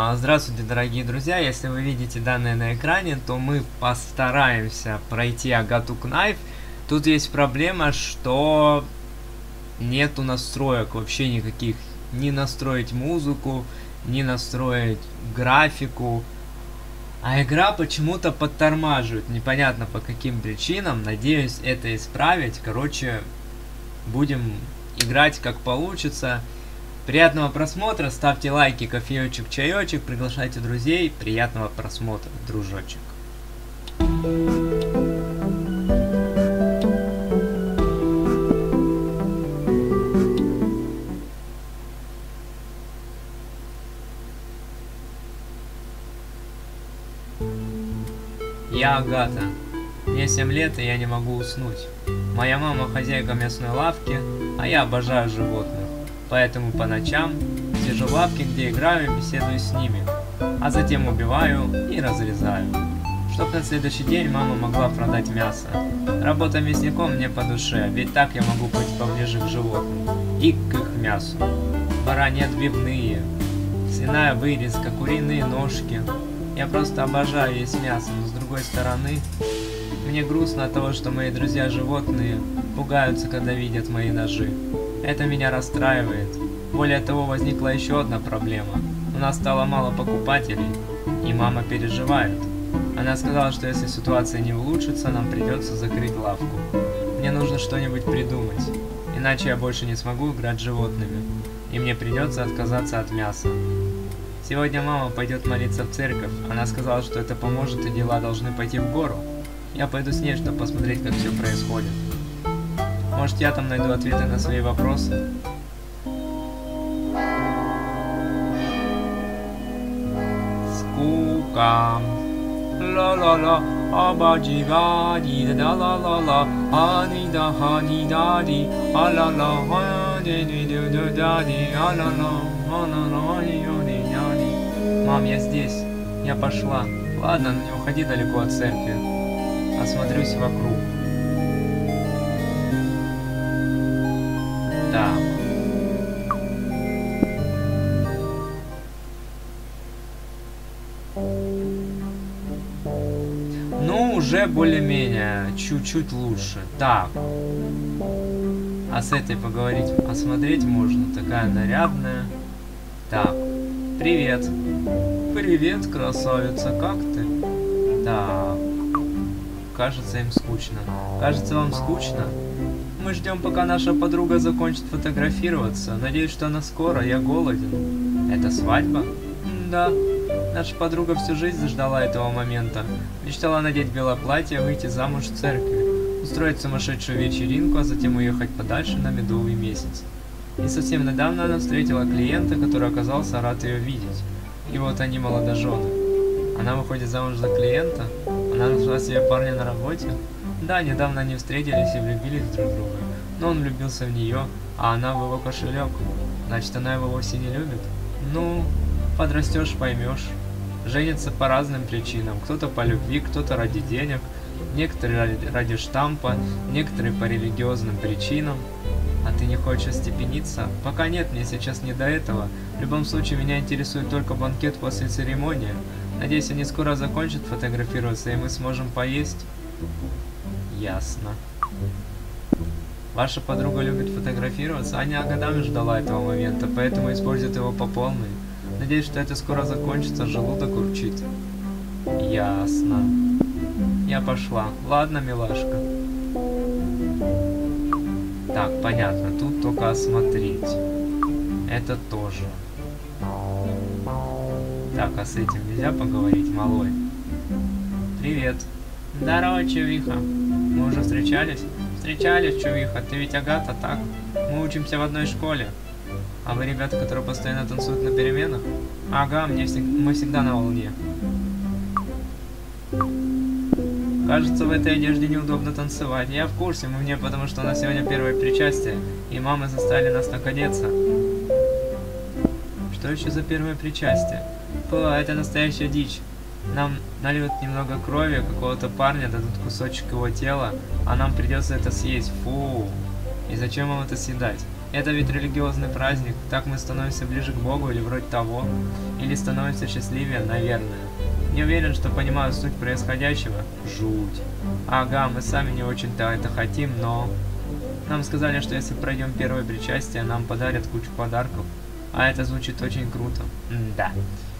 Здравствуйте, дорогие друзья! Если вы видите данное на экране, то мы постараемся пройти Агату Кнайф. Тут есть проблема, что нету настроек вообще никаких. Ни настроить музыку, ни настроить графику. А игра почему-то подтормаживает. Непонятно по каким причинам. Надеюсь это исправить. Короче, будем играть как получится. Приятного просмотра, ставьте лайки, кофеечек, чаечек, приглашайте друзей. Приятного просмотра, дружочек. Я Агата. Мне 7 лет, и я не могу уснуть. Моя мама хозяйка мясной лавки, а я обожаю животных. Поэтому по ночам сижу в лавке, где играю и беседую с ними, а затем убиваю и разрезаю, чтоб на следующий день мама могла продать мясо. Работа мясником мне по душе, ведь так я могу быть поближе к животным и к их мясу. Бараньи отбивные, свиная вырезка, куриные ножки. Я просто обожаю есть мясо, но с другой стороны, мне грустно от того, что мои друзья животные пугаются, когда видят мои ножи. Это меня расстраивает. Более того, возникла еще одна проблема. У нас стало мало покупателей, и мама переживает. Она сказала, что если ситуация не улучшится, нам придется закрыть лавку. Мне нужно что-нибудь придумать, иначе я больше не смогу играть с животными, и мне придется отказаться от мяса. Сегодня мама пойдет молиться в церковь. Она сказала, что это поможет, и дела должны пойти в гору. Я пойду с ней, чтобы посмотреть, как все происходит. Может, я там найду ответы на свои вопросы? Скука. Ла-ла-ла, абаджигади, да-ла-ла-ла, анида, ханидади, а-ла-ла, ха-ди-ди-ди-ди-ди, а-ла-ла, а-ла-ла-ди-ди-ди-ди. Мам, я здесь. Я пошла. Ладно, не уходи далеко от церкви. Осмотрюсь вокруг. Так. Ну, уже более-менее, чуть-чуть лучше. Так. А с этой поговорить, осмотреть можно. Такая нарядная. Так. Привет. Привет, красавица, как ты? Так. Кажется, им скучно. Кажется, вам скучно? Мы ждем, пока наша подруга закончит фотографироваться. Надеюсь, что она скоро, я голоден. Это свадьба? Да. Наша подруга всю жизнь ждала этого момента. Мечтала надеть белое платье, выйти замуж в церкви, устроить сумасшедшую вечеринку, а затем уехать подальше на медовый месяц. И совсем недавно она встретила клиента, который оказался рад ее видеть. И вот они молодожены. Она выходит замуж за клиента? Она нашла себе парня на работе? Да, недавно они встретились и влюбились друг в друга, но он влюбился в нее, а она в его кошелек. Значит, она его вовсе не любит? Ну, подрастешь, поймешь. Женятся по разным причинам. Кто-то по любви, кто-то ради денег, некоторые ради штампа, некоторые по религиозным причинам. А ты не хочешь остепениться? Пока нет, мне сейчас не до этого. В любом случае, меня интересует только банкет после церемонии. Надеюсь, они скоро закончат фотографироваться, и мы сможем поесть. Ясно. Ваша подруга любит фотографироваться, Аня годами ждала этого момента, поэтому использует его по полной. Надеюсь, что это скоро закончится, желудок урчит. Ясно. Я пошла. Ладно, милашка. Так, понятно, тут только осмотреть. Это тоже. Так, а с этим нельзя поговорить, малой? Привет. Здорово, чувиха. Мы уже встречались? Встречались, чувиха. Ты ведь Агата, так? Мы учимся в одной школе. А вы ребята, которые постоянно танцуют на переменах? Ага, мы всегда на волне. Кажется, в этой одежде неудобно танцевать. Я в курсе, мы мне, потому что у нас сегодня первое причастие, и мамы заставили нас так одеться. Что еще за первое причастие? Это настоящая дичь. Нам нальют немного крови какого-то парня, дадут кусочек его тела, а нам придется это съесть. Фу. И зачем вам это съедать? Это ведь религиозный праздник. Так мы становимся ближе к Богу или вроде того. Или становимся счастливее, наверное. Не уверен, что понимаю суть происходящего. Жуть. Ага, мы сами не очень-то это хотим, но... Нам сказали, что если пройдем первое причастие, нам подарят кучу подарков. А это звучит очень круто. Да.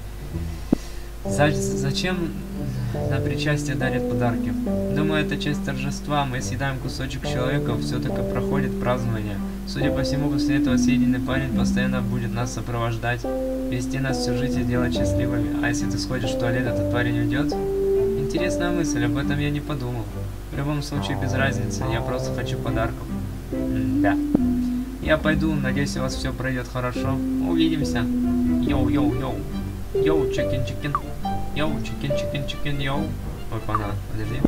Зачем на причастие дарят подарки? Думаю, это часть торжества. Мы съедаем кусочек человека, все так и проходит празднование. Судя по всему, после этого съеденный парень постоянно будет нас сопровождать, вести нас всю жизнь и делать счастливыми. А если ты сходишь в туалет, этот парень уйдет? Интересная мысль, об этом я не подумал. В любом случае, без разницы, я просто хочу подарков. Да. Я пойду, надеюсь, у вас все пройдет хорошо. Увидимся. Йоу-йоу-йоу. Йоу, чикен-чикен. Йоу, чикен-чикен-чикен, йоу. Опа-на, подожди.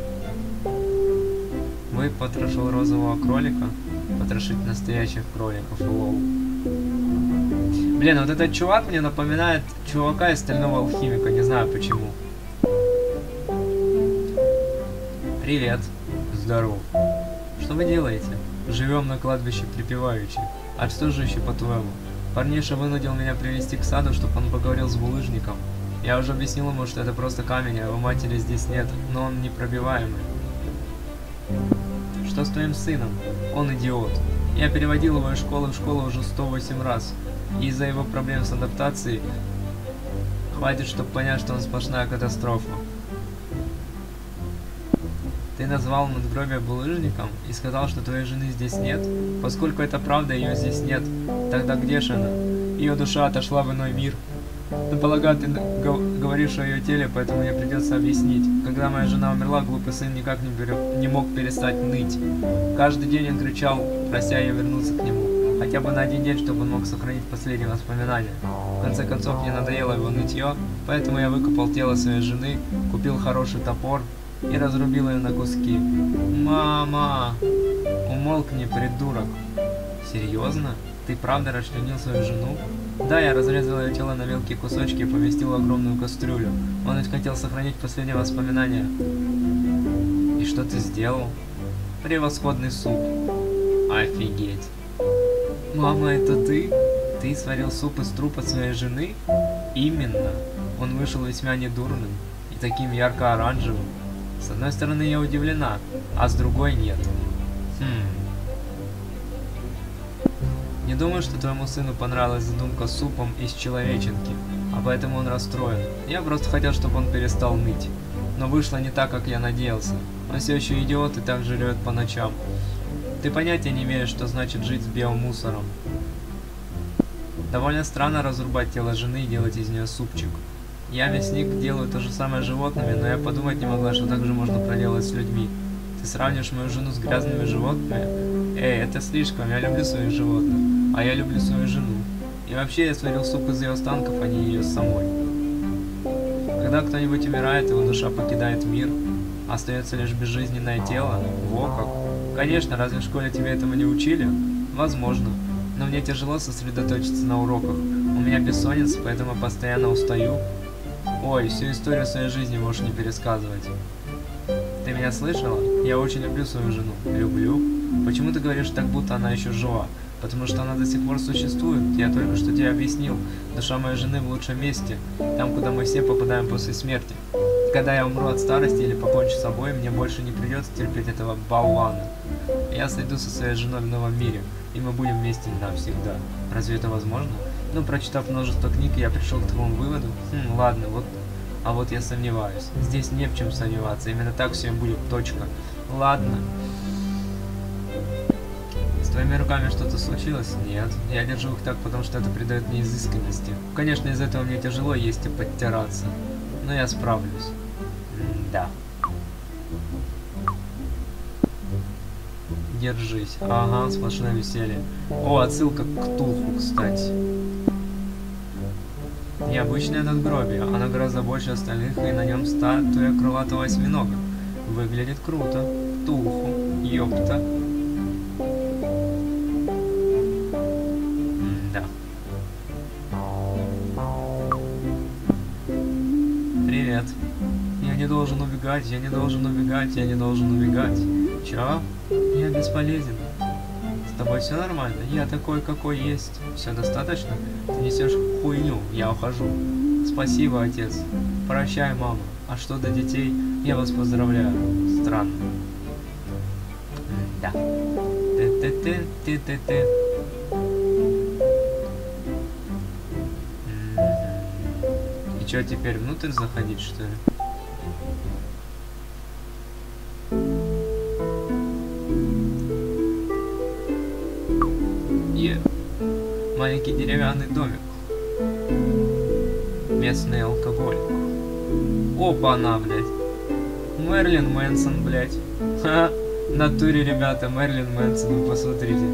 Вы потрошил розового кролика? Потрошить настоящих кроликов, лол. Блин, вот этот чувак мне напоминает чувака из Стального Алхимика, не знаю почему. Привет. Здорово. Что вы делаете? Живем на кладбище припеваючи. А что же еще по-твоему? Парниша вынудил меня привести к саду, чтобы он поговорил с булыжником. Я уже объяснил ему, что это просто камень, а его матери здесь нет, но он непробиваемый. Что с твоим сыном? Он идиот. Я переводил его из школы в школу уже 108 раз. И из-за его проблем с адаптацией хватит, чтобы понять, что он сплошная катастрофа. Ты назвал надгробие булыжником и сказал, что твоей жены здесь нет? Поскольку это правда, ее здесь нет. Тогда где же она? Ее душа отошла в иной мир. Ну, полагаю, ты говоришь о ее теле, поэтому мне придется объяснить. Когда моя жена умерла, глупый сын никак не мог перестать ныть. Каждый день он кричал, прося ее вернуться к нему. Хотя бы на один день, чтобы он мог сохранить последние воспоминания. В конце концов, мне надоело его нытье, поэтому я выкопал тело своей жены, купил хороший топор и разрубил ее на куски. Мама! Умолкни, придурок. Серьезно? Ты правда расчленил свою жену? Да, я разрезал ее тело на мелкие кусочки и поместил в огромную кастрюлю. Он ведь хотел сохранить последние воспоминания. И что ты сделал? Превосходный суп. Офигеть. Мама, это ты? Ты сварил суп из трупа своей жены? Именно. Он вышел весьма недурным и таким ярко-оранжевым. С одной стороны, я удивлена, а с другой нет. Не думаю, что твоему сыну понравилась задумка с супом из человеченки, а поэтому он расстроен. Я просто хотел, чтобы он перестал ныть. Но вышло не так, как я надеялся. Он все еще идиот и так жрет по ночам. Ты понятия не имеешь, что значит жить с биомусором. Довольно странно разрубать тело жены и делать из нее супчик. Я, мясник, делаю то же самое с животными, но я подумать не могла, что так же можно проделать с людьми. Ты сравнишь мою жену с грязными животными? Эй, это слишком, я люблю своих животных, а я люблю свою жену. И вообще я сварил суп из ее останков, а не ее самой. Когда кто-нибудь умирает, его душа покидает мир, остается лишь безжизненное тело. Во как. Конечно, разве в школе тебе этому не учили? Возможно. Но мне тяжело сосредоточиться на уроках. У меня бессонница, поэтому постоянно устаю. Ой, всю историю своей жизни можешь не пересказывать. Ты меня слышала? Я очень люблю свою жену. Люблю? Почему ты говоришь так, будто она еще жива? Потому что она до сих пор существует. Я только что тебе объяснил. Душа моей жены в лучшем месте. Там, куда мы все попадаем после смерти. Когда я умру от старости или покончу с собой, мне больше не придется терпеть этого болвана. Я сойду со своей женой в новом мире, и мы будем вместе навсегда. Разве это возможно? Ну, прочитав множество книг, я пришел к такому выводу. Ладно, вот. А вот я сомневаюсь. Здесь не в чем сомневаться. Именно так все будет. Точка. Ладно. С твоими руками что-то случилось? Нет. Я держу их так, потому что это придает мне изысканности. Конечно, из этого мне тяжело есть и подтираться. Но я справлюсь. Да. Держись. Ага, сплошное веселье. О, отсылка к Ктулху, кстати. Необычное надгробие, оно гораздо больше остальных, и на нем статуя крылатого осьминога. Выглядит круто. Ктулху. Ёпта. Да. Привет. Я не должен убегать, я не должен убегать, я не должен убегать. Чё? Я бесполезен. С тобой все нормально? Я такой, какой есть. Все достаточно? Ты несешь хуйню, я ухожу. Спасибо, отец. Прощай, мама. А что до детей? Я вас поздравляю. Странно. Да. Ты-ты-ты-ты-ты-ты. И что, теперь внутрь заходить, что ли? Маленький деревянный домик. Местный алкоголь. Опа-на, блядь. Мерлин Мэнсон, блядь. Ха, в натуре, ребята, Мерлин Мэнсон, вы посмотрите.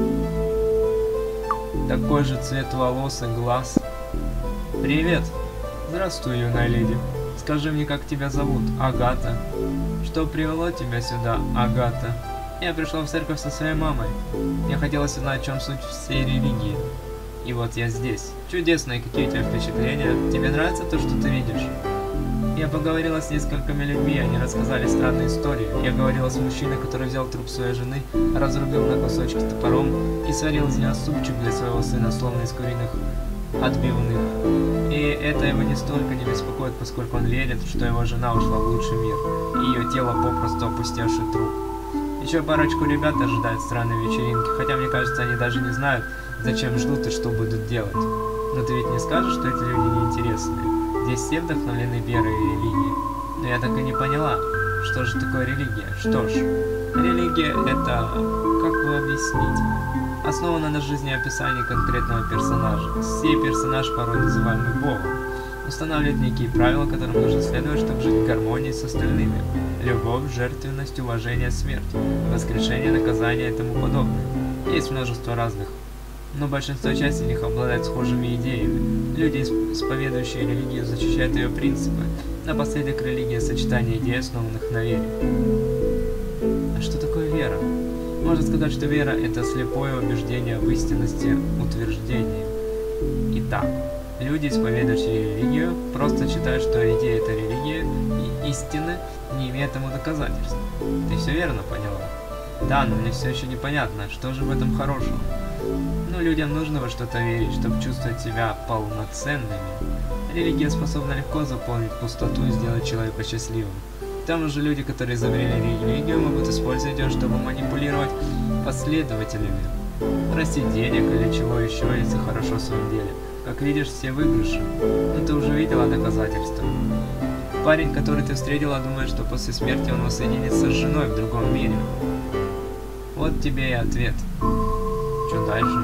Такой же цвет волос и глаз. Привет. Здравствуй, юная леди. Скажи мне, как тебя зовут? Агата. Что привело тебя сюда, Агата? Я пришла в церковь со своей мамой. Я хотела узнать, в чем суть всей религии. И вот я здесь. Чудесно, и какие у тебя впечатления? Тебе нравится то, что ты видишь? Я поговорила с несколькими людьми, они рассказали странные истории. Я говорила с мужчиной, который взял труп своей жены, разрубил на кусочки топором и сварил из него супчик для своего сына, словно из куриных отбивных. И это его нисколько не беспокоит, поскольку он верит, что его жена ушла в лучший мир, и ее тело попросту опустевший труп. Еще парочку ребят ожидают странные вечеринки, хотя мне кажется, они даже не знают, зачем ждут и что будут делать. Но ты ведь не скажешь, что эти люди неинтересные? Здесь все вдохновлены верой и религией. Но я так и не поняла, что же такое религия? Что ж, религия это, как бы объяснить, основана на жизнеописании конкретного персонажа. Сей персонаж, порой называемый Богом, устанавливает некие правила, которым нужно следовать, чтобы жить в гармонии с остальными. Любовь, жертвенность, уважение, смерть, воскрешение, наказание и тому подобное. Есть множество разных, но большинство часть из них обладает схожими идеями. Люди, исповедующие религию, защищают ее принципы. Напоследок религия — сочетание идей, основанных на вере. А что такое вера? Можно сказать, что вера — это слепое убеждение в истинности утверждения. Итак, люди, исповедующие религию, просто считают, что идея этой религии и истины не имеет тому доказательств. Ты все верно поняла? Да, но мне все еще непонятно, что же в этом хорошего. Ну, людям нужно во что-то верить, чтобы чувствовать себя полноценными. Религия способна легко заполнить пустоту и сделать человека счастливым. К тому же люди, которые изобрели религию, могут использовать ее, чтобы манипулировать последователями, просить денег или чего еще, если хорошо в своем деле. Как видишь, все выигрыши. Но ты уже видела доказательства. Парень, который ты встретила, думает, что после смерти он воссоединится с женой в другом мире. Вот тебе и ответ. Что дальше?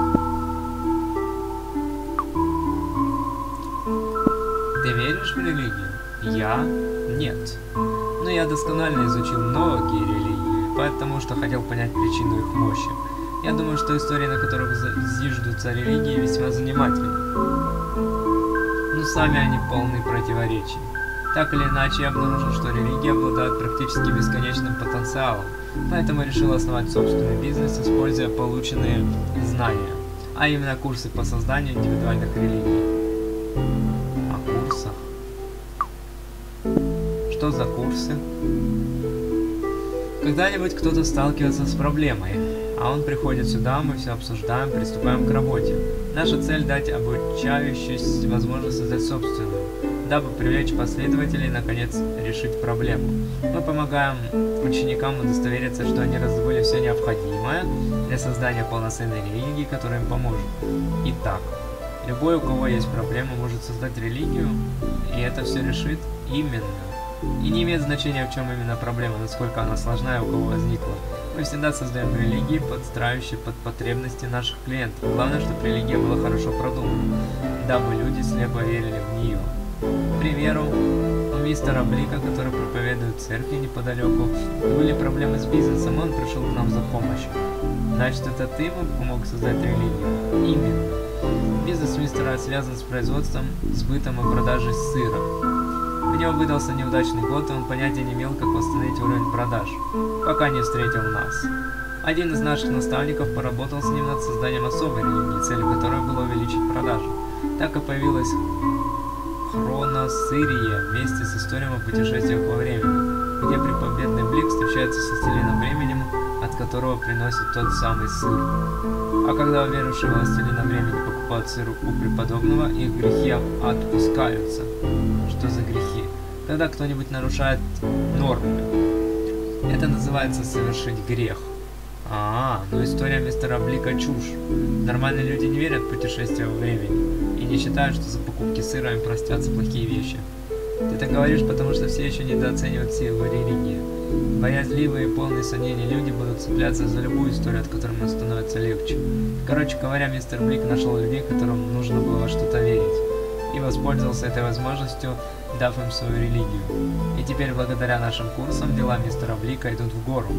Ты веришь в религию? Я? Нет. Но я досконально изучил многие религии, потому что хотел понять причину их мощи. Я думаю, что истории, на которых зиждутся религии, весьма занимательны. Но сами они полны противоречий. Так или иначе, я обнаружил, что религии обладают практически бесконечным потенциалом, поэтому решил основать собственный бизнес, используя полученные знания, а именно курсы по созданию индивидуальных религий. О курсах? Что за курсы? Когда-нибудь кто-то сталкивается с проблемой, а он приходит сюда, мы все обсуждаем, приступаем к работе. Наша цель — дать обучающей возможность создать собственную, дабы привлечь последователей и, наконец, решить проблему. Мы помогаем ученикам удостовериться, что они раздобыли все необходимое для создания полноценной религии, которая им поможет. Итак, любой, у кого есть проблема, может создать религию, и это все решит именно. И не имеет значения, в чем именно проблема, насколько она сложна и у кого возникла. Мы всегда создаем религии, подстраивающие под потребности наших клиентов. Главное, чтобы религия была хорошо продумана, дабы люди слепо верили в нее. К примеру, у мистера Блика, который проповедует в церкви неподалеку, были проблемы с бизнесом, и он пришел к нам за помощью. Значит, это ты ему помог создать религию? Именно. Бизнес мистера связан с производством, сбытом и продажей сыра. У него выдался неудачный год, и он понятия не имел, как восстановить уровень продаж, пока не встретил нас. Один из наших наставников поработал с ним над созданием особой религии, целью которой было увеличить продажи. Так и появилась Хроносырье вместе с историей о путешествиях во времени, где преподобный Блик встречается со Вселенным временем, от которого приносит тот самый сыр. А когда уверовавшие властелина времени покупают сыр у преподобного, их грехи отпускаются. Что за грехи? Когда кто-нибудь нарушает нормы. Это называется совершить грех. Но история мистера Блика чушь. Нормальные люди не верят в путешествия во времени и не считают, что за покупки сыра им простятся плохие вещи. Ты так говоришь, потому что все еще недооценивают силу религии. Боязливые и полные сомнений люди будут цепляться за любую историю, от которой им становится легче. Короче говоря, мистер Блик нашел людей, которым нужно было во что-то верить, и воспользовался этой возможностью, дав им свою религию. И теперь, благодаря нашим курсам, дела мистера Блика идут в гору.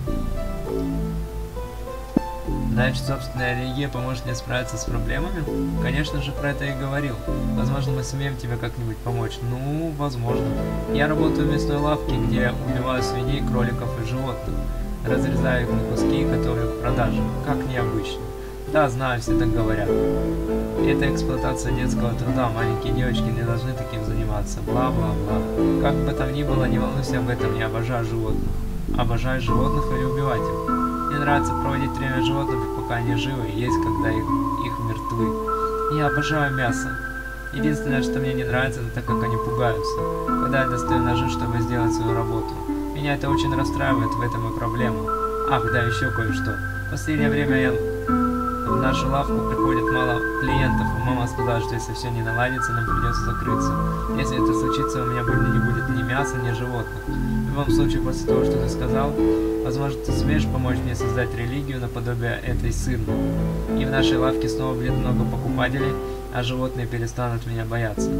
Значит, собственная религия поможет мне справиться с проблемами? Конечно же, про это и говорил. Возможно, мы сумеем тебе как-нибудь помочь. Ну, возможно. Я работаю в мясной лавке, где убиваю свиней, кроликов и животных. Разрезаю их на куски и готовлю к продаже. Как необычно. Да, знаю, все так говорят. Это эксплуатация детского труда, маленькие девочки не должны таким заниматься. Бла-бла-бла. Как бы там ни было, не волнуйся об этом, я обожаю животных. Обожаю животных или убивать их? Мне нравится проводить время с животными, пока они живы, и есть, когда их мертвы. Я обожаю мясо. Единственное, что мне не нравится, это так, как они пугаются, когда я достаю ножи, чтобы сделать свою работу. Меня это очень расстраивает, в этом и проблема. Ах, да, еще кое-что. В последнее время в нашу лавку приходит мало клиентов, и мама сказала, что если все не наладится, нам придется закрыться. Если это случится, у меня больше не будет ни мяса, ни животных. В любом случае, после того, что ты сказал, возможно, ты сумеешь помочь мне создать религию наподобие этой сырной. И в нашей лавке снова будет много покупателей, а животные перестанут меня бояться.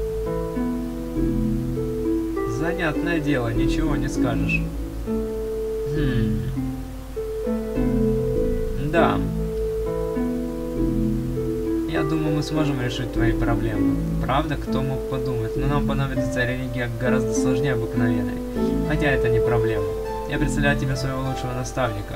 Занятное дело, ничего не скажешь. Да. Я думаю, мы сможем решить твои проблемы. Правда, кто мог подумать? Но нам понадобится религия гораздо сложнее обыкновенной. Хотя это не проблема. Я представляю тебе своего лучшего наставника.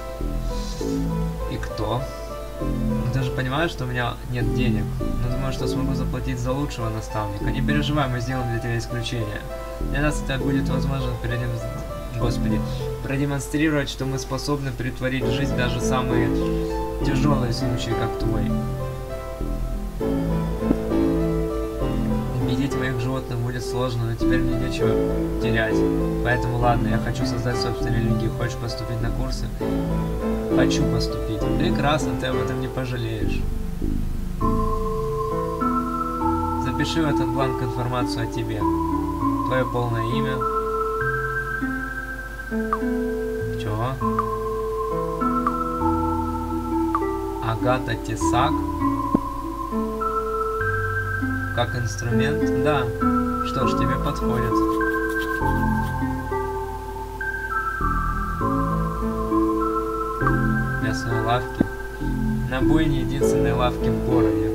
И кто? Ну, ты же понимаешь, что у меня нет денег. Но думаю, что смогу заплатить за лучшего наставника. Не переживай, мы сделаем для тебя исключение. Для нас это будет возможно продемонстрировать, что мы способны притворить в жизнь даже самые тяжелые случаи, как твой. Убедить моих животных будет сложно, но теперь мне нечего терять. Поэтому ладно, я хочу создать собственную религию. Хочешь поступить на курсы? Хочу поступить. Прекрасно, ты об этом не пожалеешь. Запиши в этот бланк информацию о тебе. Твое полное имя. Чего? Агата Тесак. Как инструмент? Да. Что ж, тебе подходит. Мясной лавки. На бойне единственной лавки в городе.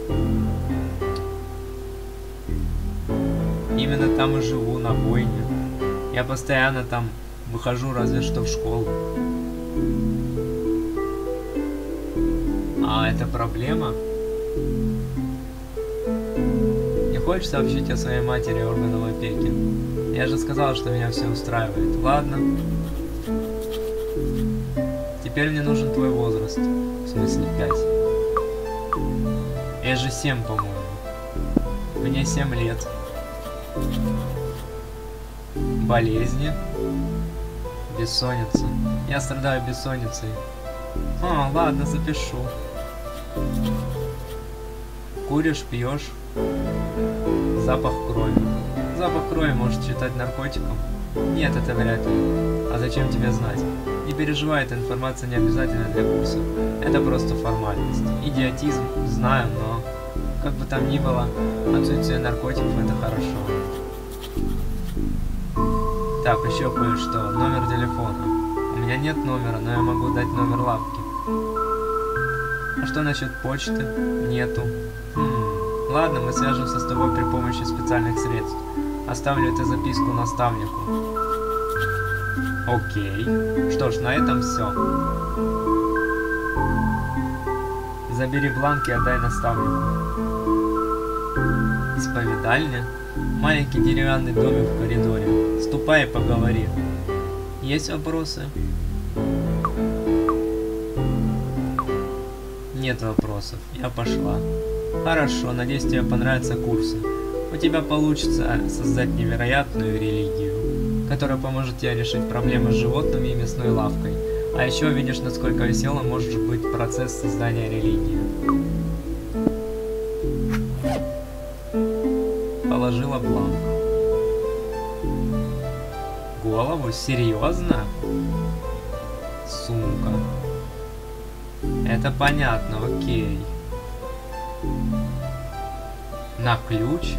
Именно там и живу, на бойне. Я постоянно там выхожу, разве что в школу. А это проблема? Не хочешь сообщить о своей матери органам опеки? Я же сказал, что меня все устраивает. Ладно. Теперь мне нужен твой возраст. В смысле 5. Я же 7, по-моему. Мне 7 лет. Болезни. Бессонница. Я страдаю бессонницей. Ладно, запишу. Куришь, пьешь. Запах крови. Запах крови может считать наркотиком? Нет, это вряд ли. А зачем тебе знать? Не переживай, эта информация не обязательна для курса. Это просто формальность. Идиотизм, знаю, но... Как бы там ни было, отсутствие наркотиков — это хорошо. Так, еще кое-что. Номер телефона. У меня нет номера, но я могу дать номер лавки. А что насчет почты? Нету. Ладно, мы свяжемся с тобой при помощи специальных средств. Оставлю эту записку наставнику. Окей. Что ж, на этом все. Забери бланк и отдай наставнику. Исповедальня? Маленький деревянный домик в коридоре. Ступай и поговори. Есть вопросы? Нет вопросов. Я пошла. Хорошо, надеюсь, тебе понравятся курсы. У тебя получится создать невероятную религию, которая поможет тебе решить проблемы с животными и мясной лавкой. А еще увидишь, насколько веселым может быть процесс создания религии. Положила бланк. Голову? Серьезно? Сумка. Это понятно, окей. На ключ.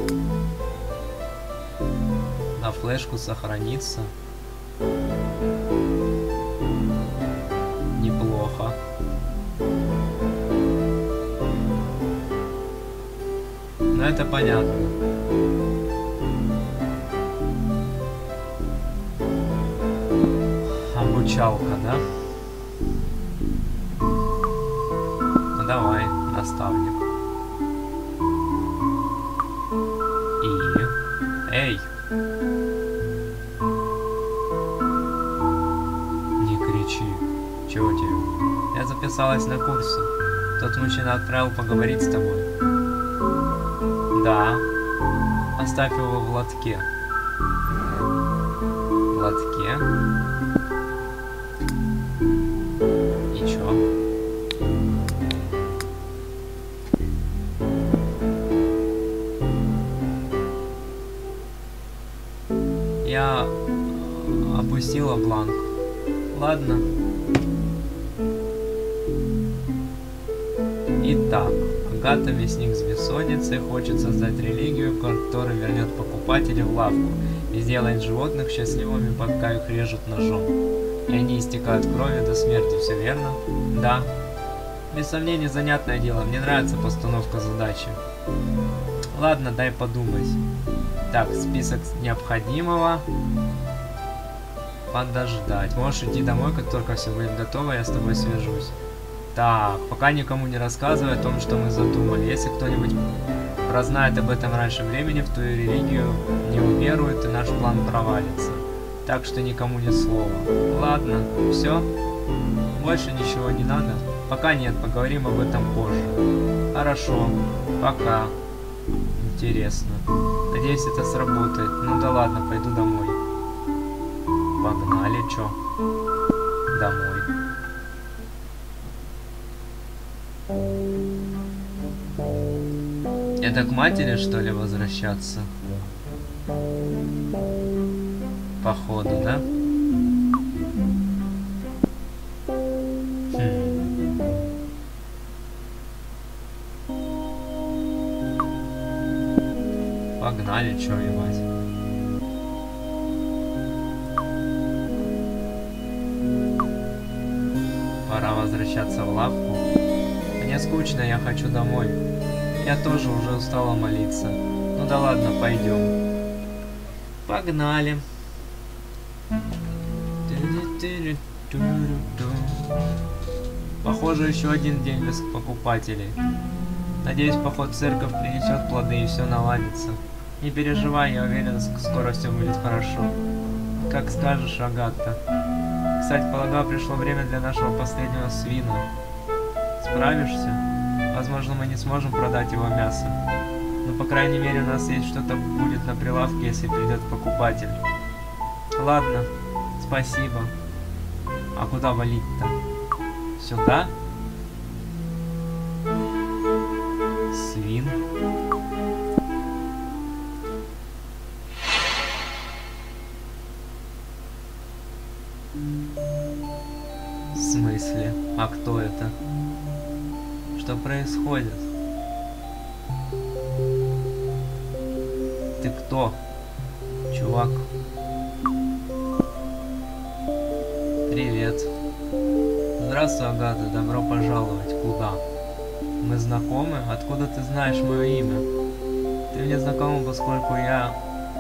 На флешку сохранится. Неплохо. Но это понятно. Обучалка, да? Ну давай, наставник. Эй! Не кричи. Чего тебе? Я записалась на курсы. Тот мужчина отправил поговорить с тобой. Да. Оставь его в лотке. В лотке? И чё? Я опустила бланк. Ладно. Итак, Агата, мясник с бессонницей, хочет создать религию, которая вернет покупателей в лавку и сделает животных счастливыми, пока их режут ножом. И они истекают кровью до смерти, все верно? Да. Без сомнений, занятное дело. Мне нравится постановка задачи. Ладно, дай подумать. Так, список необходимого. Подождать. Можешь идти домой, как только все будет готово, я с тобой свяжусь. Так, пока никому не рассказывай о том, что мы задумали. Если кто-нибудь прознает об этом раньше времени, в твою религию не уверует, и наш план провалится. Так что никому ни слова. Ладно, все? Больше ничего не надо? Пока нет, поговорим об этом позже. Хорошо, пока. Интересно. Надеюсь, это сработает. Ну да ладно, пойду домой. Погнали, чё? Домой. Это к матери, что ли, возвращаться? Походу, да? Погнали, чё ебать. Пора возвращаться в лавку. Мне скучно, я хочу домой. Я тоже уже устала молиться. Ну да ладно, пойдем. Погнали. Похоже, еще один день без покупателей. Надеюсь, поход в церковь принесет плоды и все наладится. Не переживай, я уверен, скоро все будет хорошо. Как скажешь, Агата. Кстати, полагаю, пришло время для нашего последнего свина. Справишься? Возможно, мы не сможем продать его мясо. Но, по крайней мере, у нас есть что-то будет на прилавке, если придет покупатель. Ладно, спасибо. А куда валить-то? Сюда? Свин. В смысле? А кто это? Что происходит? Ты кто, чувак? Привет. Здравствуй, Агата, добро пожаловать. Куда? Мы знакомы? Откуда ты знаешь мое имя? Ты мне знакома, поскольку я...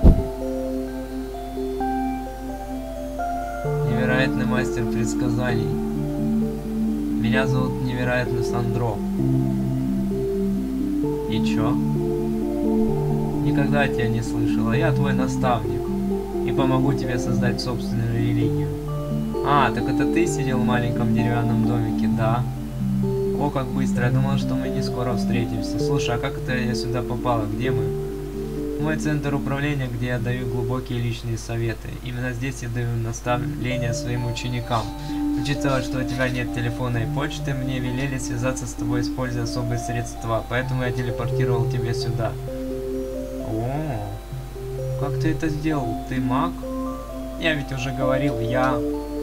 невероятный мастер предсказаний. Меня зовут Невероятный Сандро. И чё? Никогда тебя не слышала. Я твой наставник. И помогу тебе создать собственную религию. А, так это ты сидел в маленьком деревянном домике, да? О, как быстро. Я думал, что мы не скоро встретимся. Слушай, а как это я сюда попала? Где мы? Мой центр управления, где я даю глубокие личные советы. Именно здесь я даю наставления своим ученикам. Учитывая, что у тебя нет телефона и почты, мне велели связаться с тобой, используя особые средства. Поэтому я телепортировал тебя сюда. О, как ты это сделал? Ты маг? Я ведь уже говорил, я...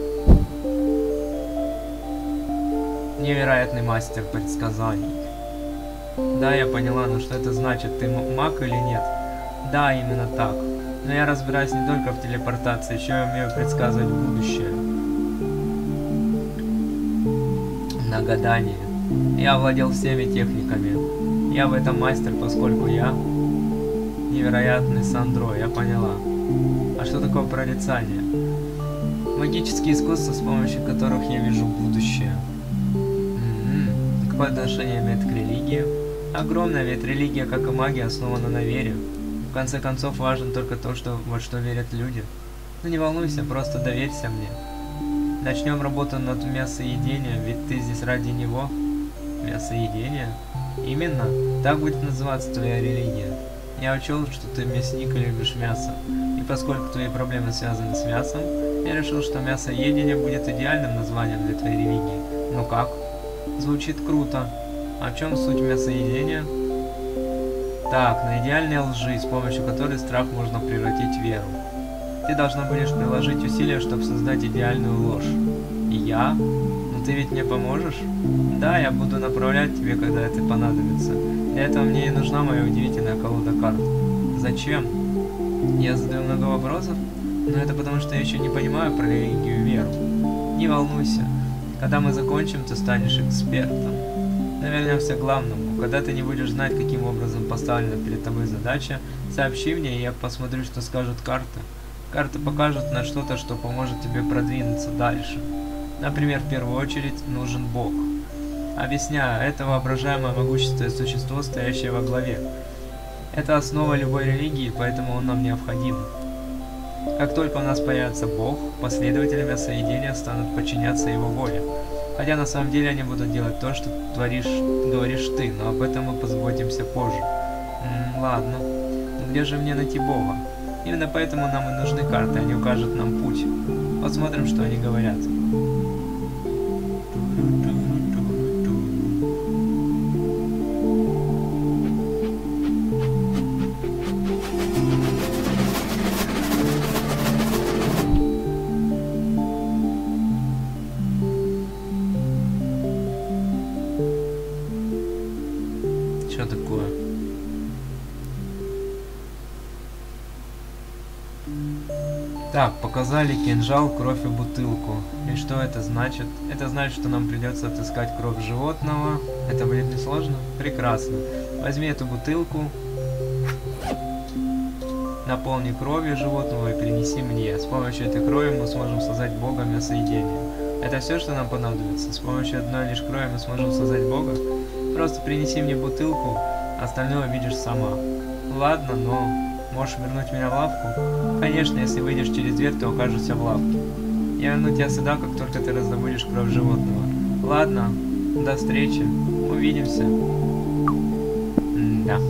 невероятный мастер предсказаний. Да, я поняла, но что это значит? Ты маг или нет? Да, именно так. Но я разбираюсь не только в телепортации, еще я умею предсказывать будущее. На гадание. Я овладел всеми техниками. Я в этом мастер, поскольку я невероятный Сандро, я поняла. А что такое прорицание? Магические искусства, с помощью которых я вижу будущее. Какое отношение имеет к религии? Огромное, ведь религия, как и магия, основана на вере. В конце концов, важно только то, во что верят люди. Ну не волнуйся, просто доверься мне. Начнем работу над мясоедением, ведь ты здесь ради него. Мясоедение? Именно, так будет называться твоя религия. Я учел, что ты мясник и любишь мясо. И поскольку твои проблемы связаны с мясом, я решил, что мясоедение будет идеальным названием для твоей религии. Ну как? Звучит круто. А в чем суть мясоедения? Так, на идеальной лжи, с помощью которой страх можно превратить в веру. Ты должна будешь приложить усилия, чтобы создать идеальную ложь. И я? Но ты ведь мне поможешь? Да, я буду направлять тебе, когда это понадобится. Для этого мне и нужна моя удивительная колода карт. Зачем? Я задаю много вопросов, но это потому, что я еще не понимаю про религию и веру. Не волнуйся. Когда мы закончим, ты станешь экспертом. Но вернемся к главному. Когда ты не будешь знать, каким образом поставлена перед тобой задача, сообщи мне, и я посмотрю, что скажут карты. Карты покажут на что-то, что поможет тебе продвинуться дальше. Например, в первую очередь нужен Бог. Объясняю, это воображаемое могущественное существо, стоящее во главе. Это основа любой религии, поэтому он нам необходим. Как только у нас появится Бог, последователи мясоедения станут подчиняться его воле. Хотя на самом деле они будут делать то, что говоришь ты, но об этом мы позаботимся позже. Ладно. Но где же мне найти Бога? Именно поэтому нам и нужны карты, они укажут нам путь. Посмотрим, что они говорят. Что такое? Так, показали кинжал, кровь и бутылку. И что это значит? Это значит, что нам придется отыскать кровь животного. Это будет несложно? Прекрасно. Возьми эту бутылку, наполни кровью животного и принеси мне. С помощью этой крови мы сможем создать Бога мясоедения. Это все, что нам понадобится? С помощью одной лишь крови мы сможем создать Бога? Просто принеси мне бутылку, остальное видишь сама. Ладно, но... можешь вернуть меня в лавку? Конечно, если выйдешь через дверь, то окажешься в лавке. Я верну тебя сюда, как только ты раздобудешь кровь животного. Ладно, до встречи. Увидимся. Да.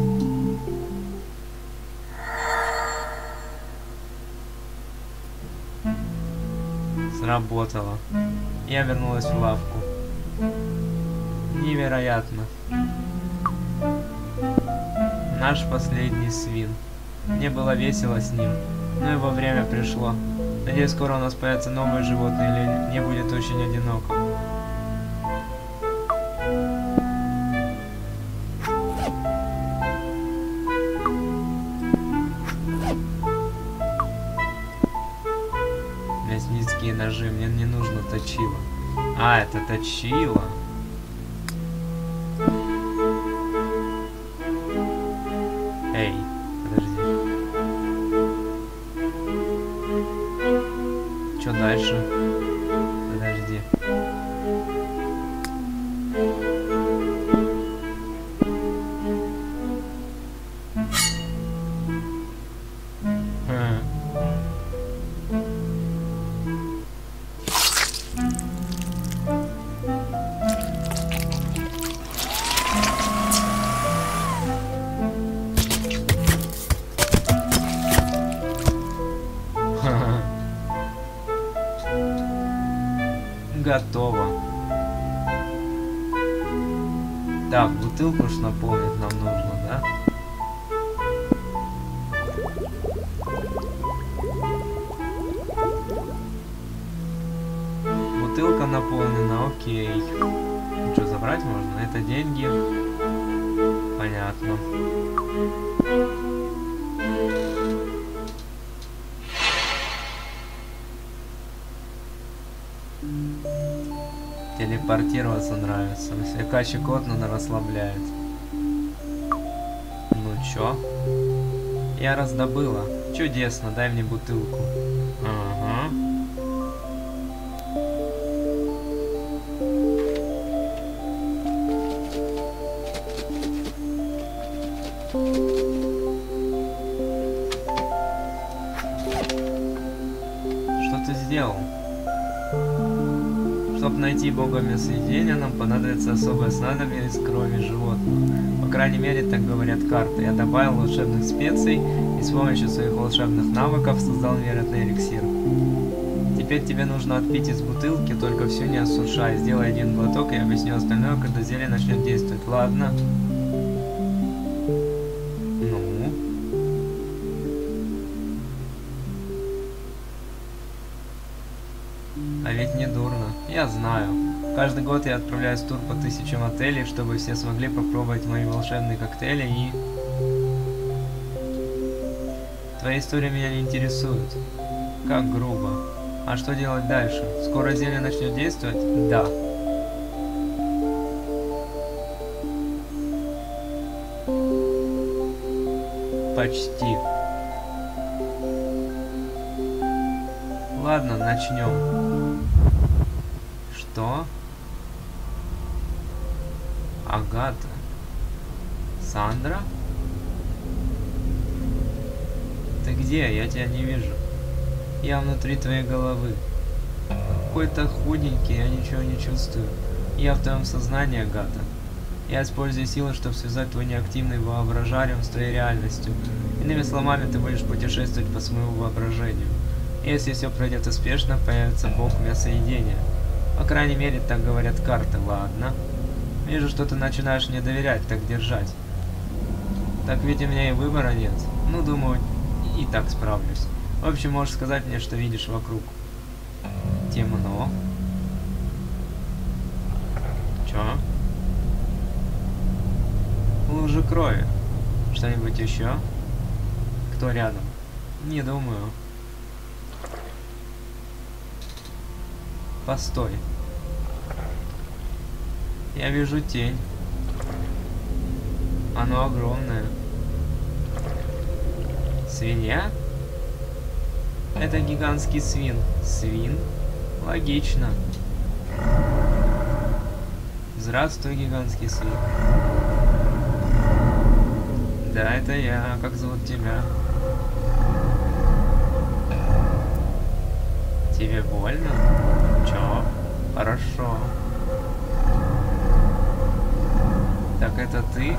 Сработало. Я вернулась в лавку. Невероятно. Наш последний свин. Мне было весело с ним, но его время пришло. Надеюсь, скоро у нас появится новое животное, или мне будет очень одиноко. Мясницкие ножи, мне не нужно точило. А, это точило. Эй. Что дальше? Подожди. готово. Так, бутылку ж наполнить нам нужно, да? Бутылка наполнена, окей. Что, забрать можно? Это деньги. Понятно. Телепортироваться нравится. Слегка щекотно, но расслабляет. Ну чё? Я раздобыла. Чудесно, дай мне бутылку. Ага. Что ты сделал? Чтобы найти бога мясоедения, нам понадобится особое снадобье из крови животного. По крайней мере, так говорят карты. Я добавил волшебных специй и с помощью своих волшебных навыков создал невероятный эликсир. Теперь тебе нужно отпить из бутылки, только всю не осушай. Сделай один глоток, и я объясню остальное, когда зелье начнет действовать. Ладно? Ну? А ведь не дурно. Я знаю. Каждый год я отправляюсь в тур по 1000 отелей, чтобы все смогли попробовать мои волшебные коктейли и... Твоя история меня не интересует. Как грубо. А что делать дальше? Скоро зелье начнет действовать? Да. Почти. Ладно, начнем. Что? Агата? Сандра? Ты где? Я тебя не вижу. Я внутри твоей головы. Какой-то худенький, я ничего не чувствую. Я в твоем сознании, Агата. Я использую силы, чтобы связать твой неактивный воображариум с твоей реальностью. Иными словами, ты будешь путешествовать по своему воображению. Если все пройдет успешно, появится бог мясоедения. По крайней мере, так говорят карты, ладно? Вижу, что ты начинаешь мне доверять, так держать. Так ведь у меня и выбора нет. Ну, думаю, и так справлюсь. В общем, можешь сказать мне, что видишь вокруг. Темно. Чё? Лужи крови. Что-нибудь еще? Кто рядом? Не думаю. Постой. Я вижу тень. Оно огромное. Свинья? Это гигантский свин. Свин? Логично. Здравствуй, гигантский свин. Да, это я. Как зовут тебя? Тебе больно? Чё? Хорошо. Так это ты?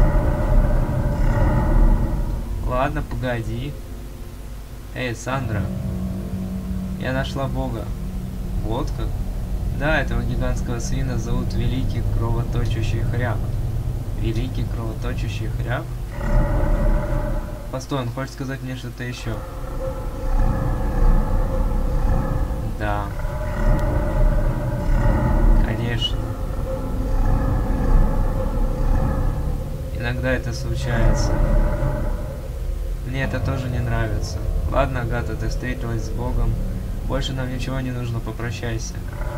Ладно, погоди. Эй, Сандра. Я нашла бога. Вот как? Да, этого гигантского свина зовут Великий Кровоточащий Хряк. Великий Кровоточащий Хряк? Постой, он хочет сказать мне что-то еще. Да. Конечно. Иногда это случается. Мне это тоже не нравится. Ладно, Агата, ты встретилась с Богом. Больше нам ничего не нужно, попрощайся.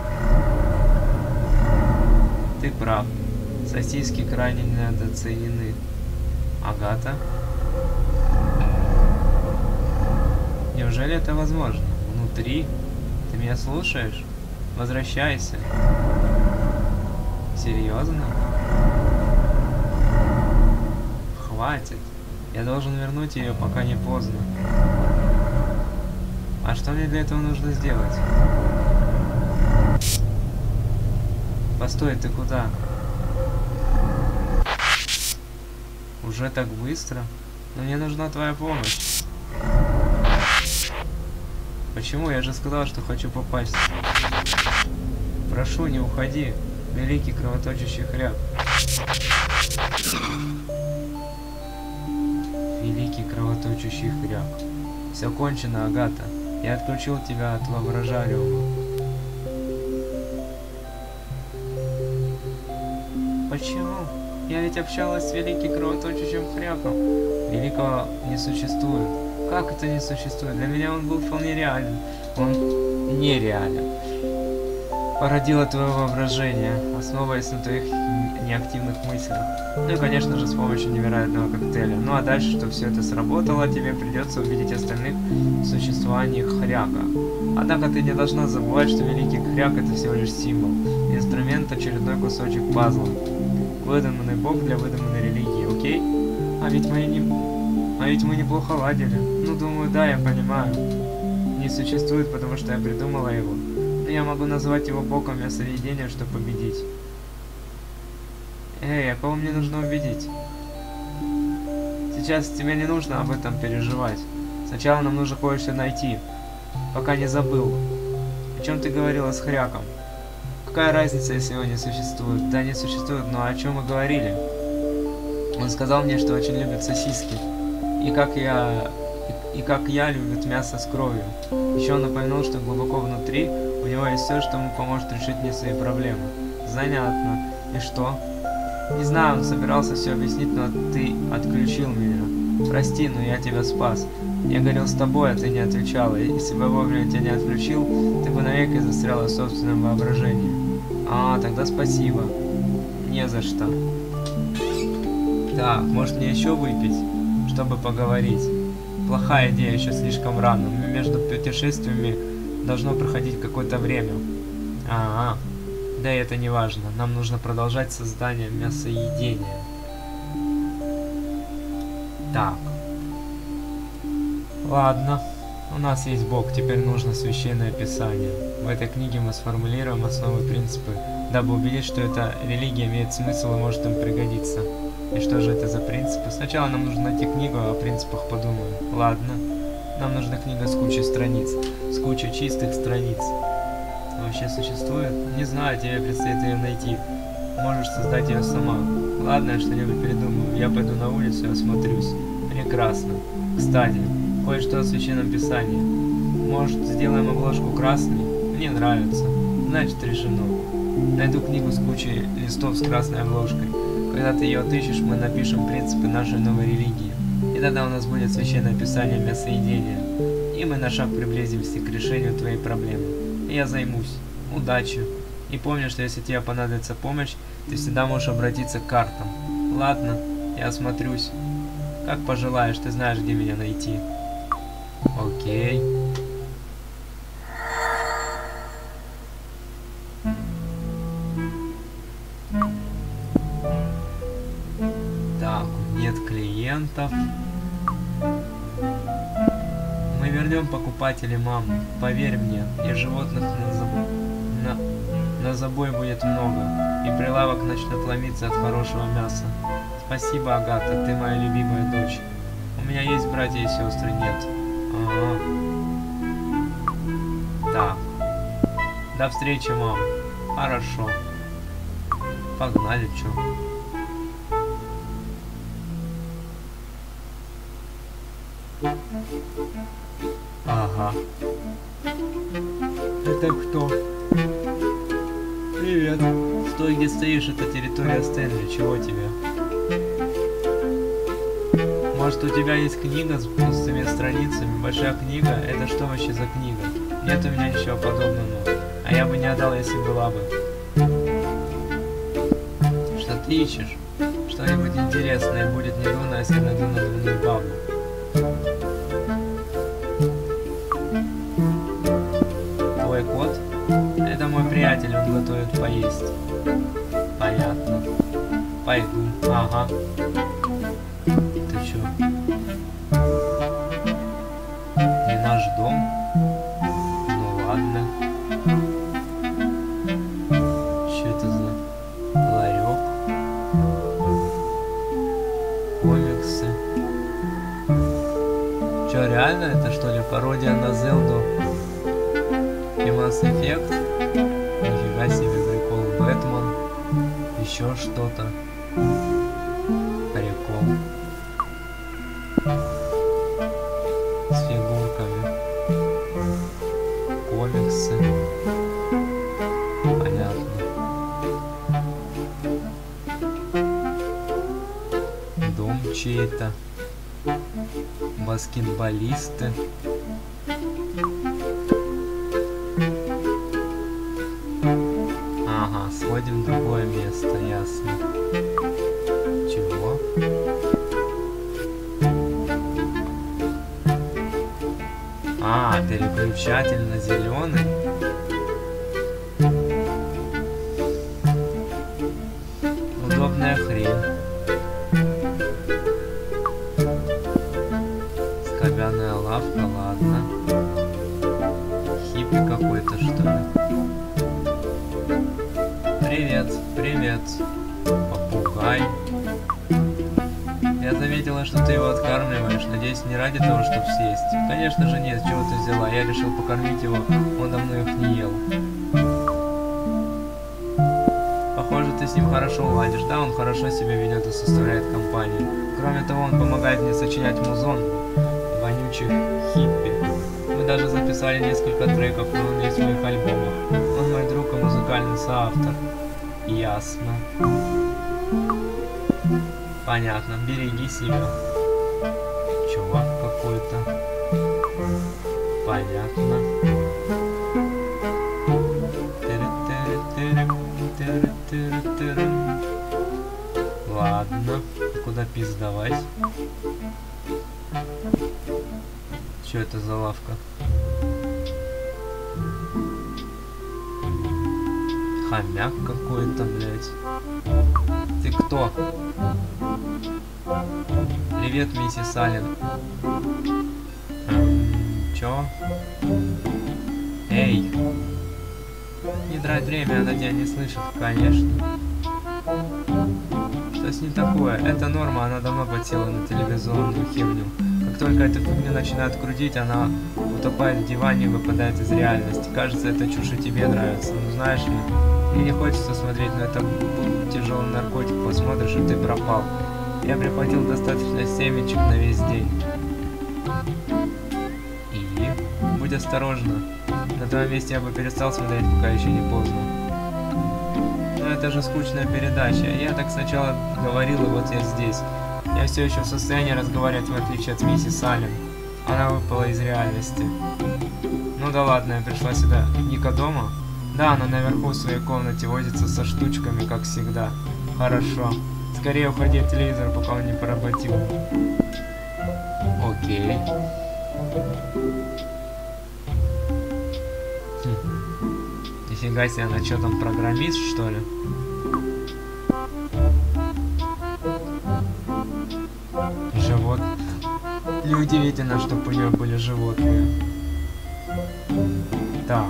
Ты прав. Сосиски крайне недооценены. Агата? Неужели это возможно? Внутри? Ты меня слушаешь? Возвращайся. Серьезно? Хватит. Я должен вернуть ее, пока не поздно. А что мне для этого нужно сделать? Постой, ты куда? Уже так быстро? Но мне нужна твоя помощь. Почему? Я же сказал, что хочу попасть. Прошу, не уходи. Великий кровоточащий хряк. Великий кровоточащий хряк. Все кончено, Агата. Я отключил тебя от воображариума. Почему? Я ведь общалась с великим кровоточащим хряком. Великого не существует. Как это не существует? Для меня он был вполне реален. Он нереален. Породило твое воображение, основываясь на твоих неактивных мыслях. Ну и, конечно же, с помощью невероятного коктейля. Ну а дальше, чтобы все это сработало, тебе придется убедить остальных в существовании хряка. Однако ты не должна забывать, что великий хряк — это всего лишь символ, инструмент, очередной кусочек пазла. Выдуманный бог для выдуманной религии, окей? А ведь мы неплохо ладили. Ну, думаю, да, я понимаю. Не существует, потому что я придумала его. Но я могу назвать его богом мясоедения, чтобы победить. Эй, а кого мне нужно убедить? Сейчас тебе не нужно об этом переживать. Сначала нам нужно кое-что найти. Пока не забыл. О чем ты говорила с хряком? Какая разница, если его не существует? Да, не существует, но о чем мы говорили? Он сказал мне, что очень любит сосиски. И как я любит мясо с кровью. Еще он упомянул, что глубоко внутри у него есть все, что ему поможет решить мне свои проблемы. Занятно. И что? Не знаю, он собирался все объяснить, но ты отключил меня. Прости, но я тебя спас. Я говорил с тобой, а ты не отвечала. Если бы вовремя тебя не отключил, ты бы навеки застряла в собственном воображении. А, тогда спасибо. Не за что. Так, может мне еще выпить, чтобы поговорить? Плохая идея, еще слишком рано. Между путешествиями должно проходить какое-то время. Да и это не важно. Нам нужно продолжать создание мясоедения. Так. Ладно. У нас есть Бог, теперь нужно священное писание. В этой книге мы сформулируем основы и принципы, дабы убедить, что эта религия имеет смысл и может им пригодиться. И что же это за принципы? Сначала нам нужно найти книгу, а о принципах подумаем. Ладно. Нам нужна книга с кучей страниц. С кучей чистых страниц. Вообще существует? Не знаю, тебе предстоит ее найти. Можешь создать ее сама. Ладно, я что-нибудь придумаю. Я пойду на улицу и осмотрюсь. Прекрасно. Кстати, кое-что о священном писании. Может, сделаем обложку красной? Мне нравится. Значит, решено. Найду книгу с кучей листов с красной обложкой. Когда ты ее отыщешь, мы напишем принципы нашей новой религии. И тогда у нас будет священное писание мясоедения. И мы на шаг приблизимся к решению твоей проблемы. И я займусь. Удачи. И помни, что если тебе понадобится помощь, ты всегда можешь обратиться к картам. Ладно, я осмотрюсь. Как пожелаешь, ты знаешь, где меня найти. Окей. Так, нет клиентов. Мы вернем покупателей, мам. Поверь мне, и животных на забой будет много. И прилавок начнет ломиться от хорошего мяса. Спасибо, Агата, ты моя любимая дочь. У меня есть братья и сестры, нет. Ага. Так. До встречи, мам. Хорошо. Погнали, чё. Ага. Это кто? Привет. Стой, где стоишь, это территория Стэнли. Чего тебе? Может, у тебя есть книга с пустыми страницами? Большая книга? Это что вообще за книга? Нет у меня ничего подобного. А я бы не отдал, если была бы. Что ты ищешь? Что-нибудь интересное. Будет не дурно, если найду надувную бабу. Твой кот? Это мой приятель, он готовит поесть. Понятно. Пойду. Ага. Ты чё? Не наш дом? Ну ладно. Что это за ларек? Комиксы. Чё, реально это что ли пародия на Зелду? И Mass Effect? Нифига Нифига себе прикол. Бэтмен. Еще что-то. Прикол. С фигурками. Комиксы. Понятно. Дом чей-то. Баскетболисты. Ага, сводим в другое место, ясно. Чего? А, переключатель на зеленый. Удобная хрень. Скобяная лавка, ладно. Хиппи какой-то, что ли? Привет, привет, попугай. Я заметила, что ты его откармливаешь. Надеюсь, не ради того, чтобы съесть. Конечно же нет, чего ты взяла. Я решил покормить его, он давно их не ел. Похоже, ты с ним хорошо ладишь. Да, он хорошо себя ведет и составляет компанию. Кроме того, он помогает мне сочинять музон вонючих хиппи. Мы даже записали несколько треков, но он есть в моих альбомах. Он мой друг и музыкальный соавтор. Ясно. Понятно, береги себя. Чувак какой-то. Понятно. Ладно, куда пиздовать? Что это за лавка? Хомяк какой-то, блядь. Ты кто? Привет, миссис Аллен. Чё? Эй! Не трать время, она тебя не слышит, конечно. Что с ней такое? Это норма, она давно подсела на телевизионную херню. Как только эту фигню начинает крутить, она утопает в диване и выпадает из реальности. Кажется, эта чушь и тебе нравится. Ну знаешь ли, мне не хочется смотреть, но это тяжелый наркотик. Посмотришь, и ты пропал. Я прихватил достаточно семечек на весь день. И будь осторожна. На твоем месте я бы перестал смотреть, пока еще не поздно. Но это же скучная передача. Я так сначала говорил, и вот я здесь. Я все еще в состоянии разговаривать, в отличие от миссис Аллен. Она выпала из реальности. Ну да ладно, я пришла сюда. Ника дома? Да, она наверху в своей комнате возится со штучками, как всегда. Хорошо. Скорее уходи от телевизора, пока он не поработил. Окей. Нифига себе, она что там, программист, что ли? Живот. Неудивительно, чтобы у нее были животные. Так.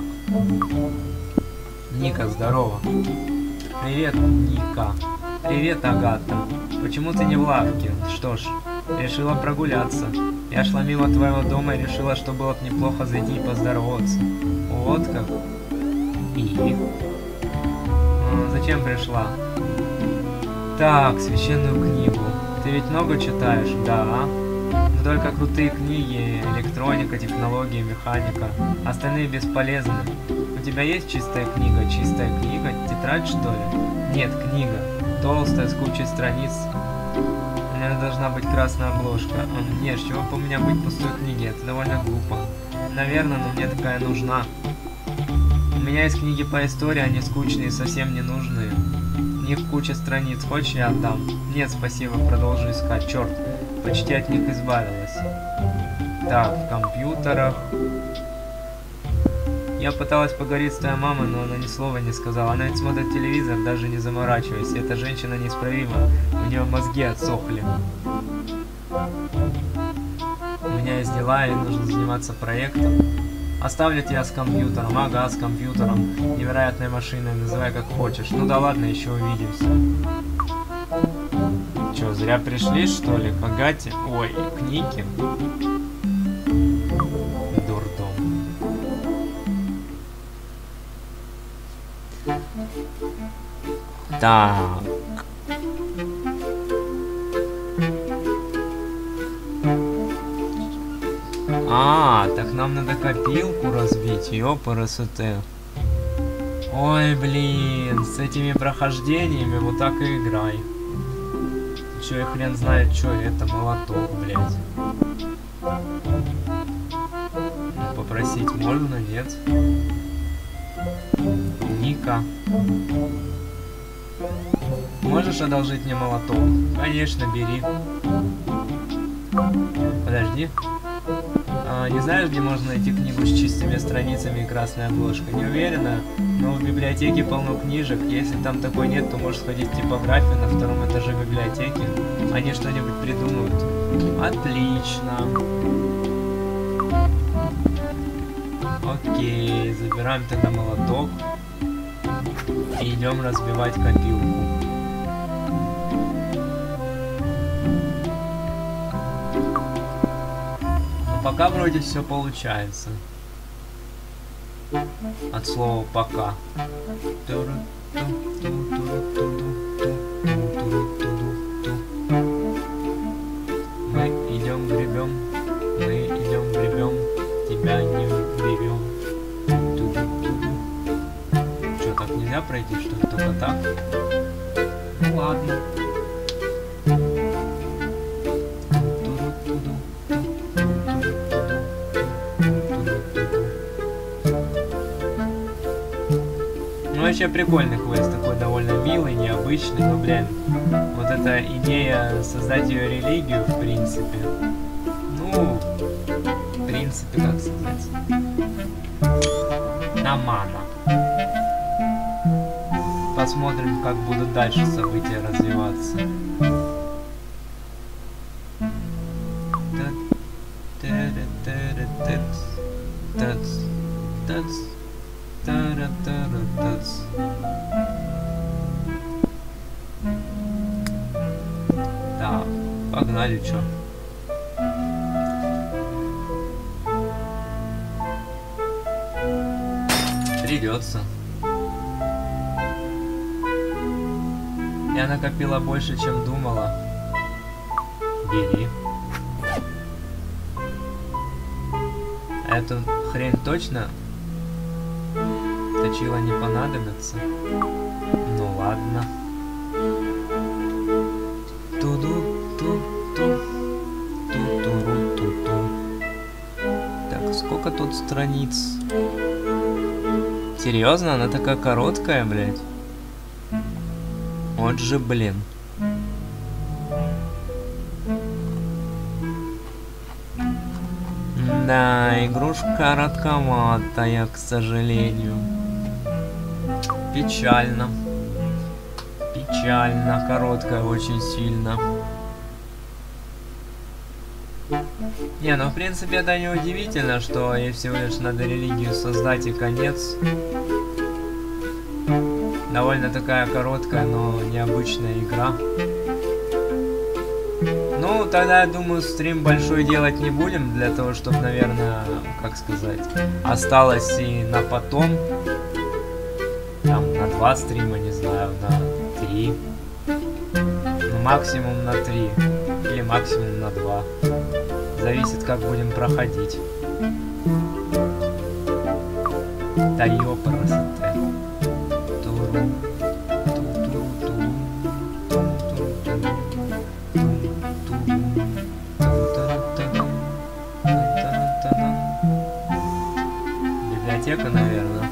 Ника, здорово. Привет, Ника. Привет, Агата. Почему ты не в лавке? Что ж, решила прогуляться. Я шла мимо твоего дома и решила, что было бы неплохо зайти и поздороваться. Вот как. И? Зачем пришла? Так, священную книгу. Ты ведь много читаешь? Да. Но только крутые книги, электроника, технологии, механика. Остальные бесполезны. У тебя есть чистая книга? Чистая книга? Тетрадь, что ли? Нет, книга. Толстая, с кучей страниц. У меня должна быть красная обложка. Нет, с чего бы у меня быть пустой книги? Это довольно глупо. Наверное, но мне такая нужна. У меня есть книги по истории, они скучные и совсем не нужные. У них куча страниц. Хочешь, я отдам? Нет, спасибо, продолжу искать. Черт, почти от них избавилась. Так, в компьютерах. Я пыталась поговорить с твоей мамой, но она ни слова не сказала. Она ведь смотрит телевизор, даже не заморачиваясь. Эта женщина неисправима. У нее мозги отсохли. У меня есть дела, и нужно заниматься проектом. Оставлю тебя с компьютером. Ага, с компьютером. Невероятной машиной, называй как хочешь. Ну да ладно, еще увидимся. Че, зря пришли, что ли, к Агате? Ой, к Нике? Дурдом. Так. Так нам надо копилку разбить, ёпарасоте. Ой, блин, с этими прохождениями вот так и играй. Чё, и хрен знает, что это, молоток, блядь. Ну, попросить можно, нет? Ника. Можешь одолжить мне молоток? Конечно, бери. Подожди. Не знаешь, где можно найти книгу с чистыми страницами и красной обложкой? Не уверена, но в библиотеке полно книжек. Если там такой нет, то можешь сходить в типографию на втором этаже библиотеки. Они что-нибудь придумают. Отлично. Окей, забираем тогда молоток. И идем разбивать копилку. Пока вроде все получается. От слова пока. Мы идем гребем, тебя не гребем. Что, так нельзя пройти, что ли, только так? Ну ладно. Вообще прикольный квест, такой довольно милый, необычный, но, блин, вот эта идея создать ее религию, в принципе, ну, в принципе, как сказать, намана. Посмотрим, как будут дальше события развиваться. Так, погнали, чё? Придется. Я накопила больше, чем думала. Бери. Эту хрень точно точила не понадобится. Ну ладно. Так, сколько тут страниц? Серьезно, она такая короткая, блядь. Вот же, блин. Да, игрушка коротковатая, к сожалению. Печально. Печально, короткая очень сильно. Не, ну в принципе это не удивительно, что ей всего лишь надо религию создать и конец. Довольно такая короткая, но необычная игра. Ну, тогда, я думаю, стрим большой делать не будем, для того, чтобы, наверное, как сказать, осталось и на потом. Там, на 2 стрима, не знаю, на 3. Ну, максимум на 3. Или максимум на 2. Зависит, как будем проходить. Да ёпарасоте. Библиотека, наверное.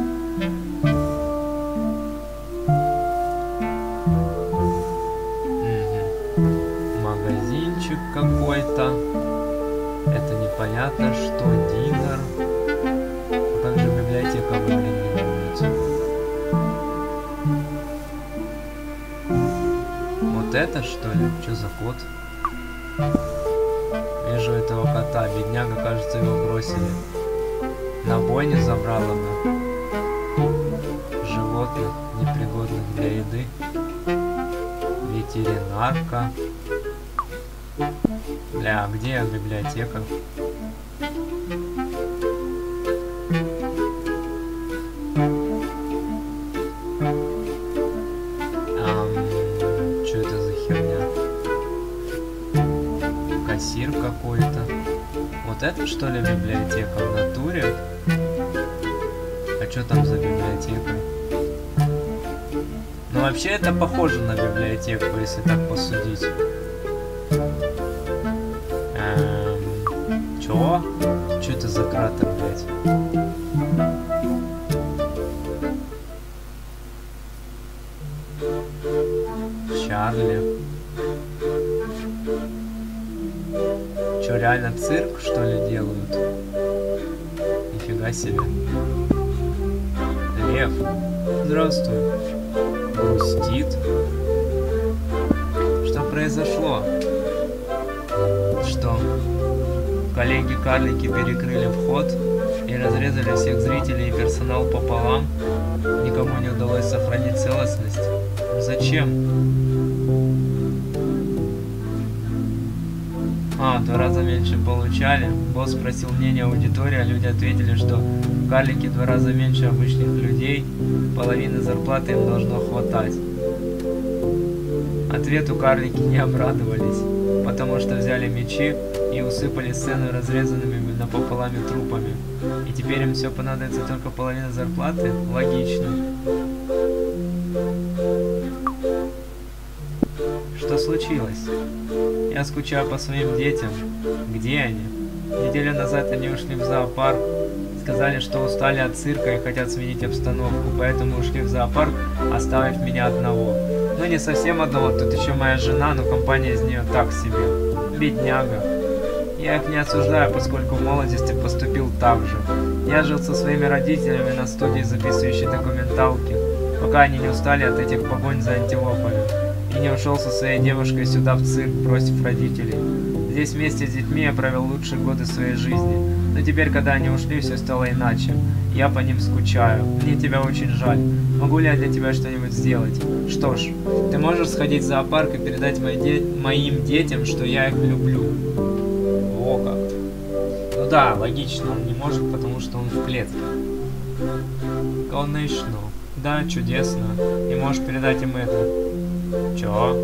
Магазинчик какой-то. Это непонятно что. Динер. А как же библиотека выглядит? Вот это что ли? Что за кот? Вижу этого кота. Бедняга, кажется, его бросили. На бойню забрала бы животных, непригодных для еды. Ветеринарка. Бля, где библиотека? мир какой-то. Вот это что ли библиотека в натуре? А что там за библиотека? Ну вообще это похоже на библиотеку, если так посудить. Чё? Чё это за кратер, блядь? Чарли. Чё, реально цирк, что ли, делают? Нифига себе. Лев. Здравствуй. Грустит. Что произошло? Что? Коллеги-карлики перекрыли вход и разрезали всех зрителей и персонал пополам. Никому не удалось сохранить целостность. Зачем? В 2 раза меньше получали. Босс спросил мнение аудитории, а люди ответили, что карлики в 2 раза меньше обычных людей, половины зарплаты им должно хватать. Ответу карлики не обрадовались, потому что взяли мечи и усыпали сцену разрезанными напополами трупами. И теперь им все понадобится только половина зарплаты? Логично. Что случилось? Я скучаю по своим детям. Где они? Неделю назад они ушли в зоопарк. Сказали, что устали от цирка и хотят сменить обстановку, поэтому ушли в зоопарк, оставив меня одного. Ну не совсем одного, тут еще моя жена, но компания из нее так себе. Бедняга. Я их не осуждаю, поскольку в молодости поступил так же. Я жил со своими родителями на студии, записывающей документалки, пока они не устали от этих погонь за антилопами. И не ушел со своей девушкой сюда в цирк, бросив родителей. Здесь вместе с детьми я провел лучшие годы своей жизни. Но теперь, когда они ушли, все стало иначе. Я по ним скучаю. Мне тебя очень жаль. Могу ли я для тебя что-нибудь сделать? Что ж, ты можешь сходить в зоопарк и передать моим детям, что я их люблю. О как. Ну да, логично, он не может, потому что он в клетке. Конечно. Да, чудесно. И можешь передать им это. Чё?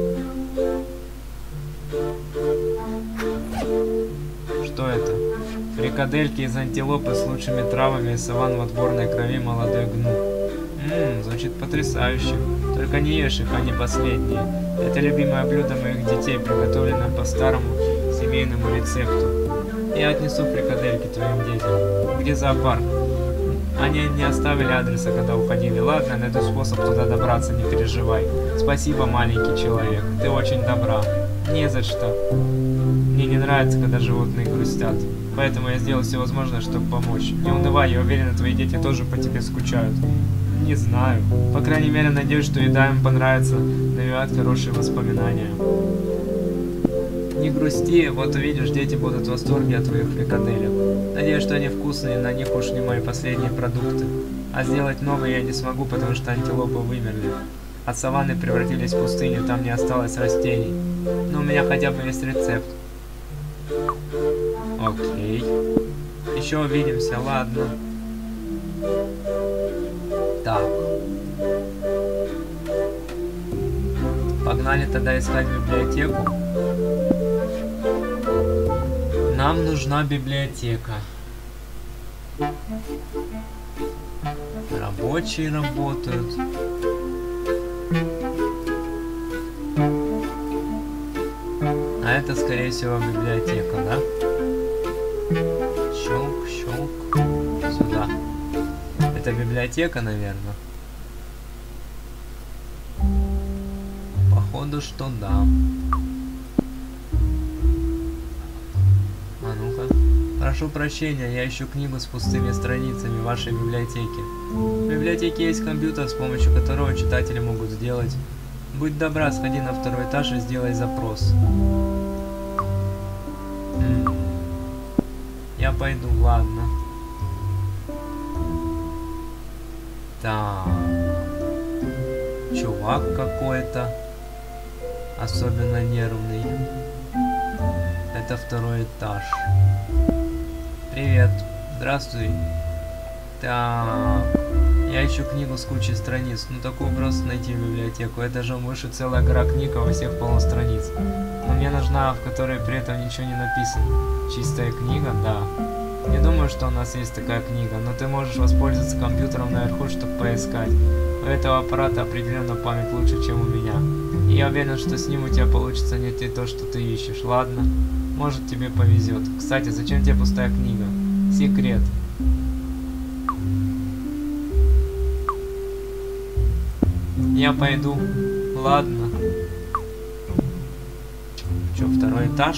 Что это? Фрикадельки из антилопы с лучшими травами и саван в отборной крови молодой гну. Звучит потрясающе. Только не ешь их, они последние. Это любимое блюдо моих детей, приготовленное по старому семейному рецепту. Я отнесу фрикадельки твоим детям. Где зоопарк? Они не оставили адреса, когда уходили. Ладно, найду способ туда добраться, не переживай. Спасибо, маленький человек. Ты очень добра. Не за что. Мне не нравится, когда животные грустят. Поэтому я сделал все возможное, чтобы помочь. Не унывай, я уверен, твои дети тоже по тебе скучают. Не знаю. По крайней мере, надеюсь, что еда им понравится. Навевает хорошие воспоминания. Не грусти, вот увидишь, дети будут в восторге от твоих фрикаделек. Надеюсь, что они вкусные, на них ушли мои последние продукты. А сделать новые я не смогу, потому что антилопы вымерли. От саванны превратились в пустыню, там не осталось растений. Но у меня хотя бы есть рецепт. Окей. Еще увидимся, ладно. Так. Погнали тогда искать библиотеку. Нам нужна библиотека. Рабочие работают. А это, скорее всего, библиотека, да? Щелк, щелк. Сюда. Это библиотека, наверное. Походу, что да. А ну-ка. Прошу прощения, я ищу книгу с пустыми страницами в вашей библиотеке. В библиотеке есть компьютер, с помощью которого читатели могут сделать. Будь добра, сходи на 2-й этаж и сделай запрос. Я пойду, ладно. Так. Чувак какой-то. Особенно нервный. Это 2-й этаж. Привет. Здравствуй. Так. Я ищу книгу с кучей страниц. Ну такую просто найти в библиотеку. Это же выше целая гора книг, а во всех полно страниц. Но мне нужна, в которой при этом ничего не написано. Чистая книга, да. Не думаю, что у нас есть такая книга, но ты можешь воспользоваться компьютером наверху, чтобы поискать. У этого аппарата определенно память лучше, чем у меня. И я уверен, что с ним у тебя получится найти то, что ты ищешь. Ладно? Может, тебе повезет. Кстати, зачем тебе пустая книга? Секрет. Я пойду. Ладно. Чё, второй этаж?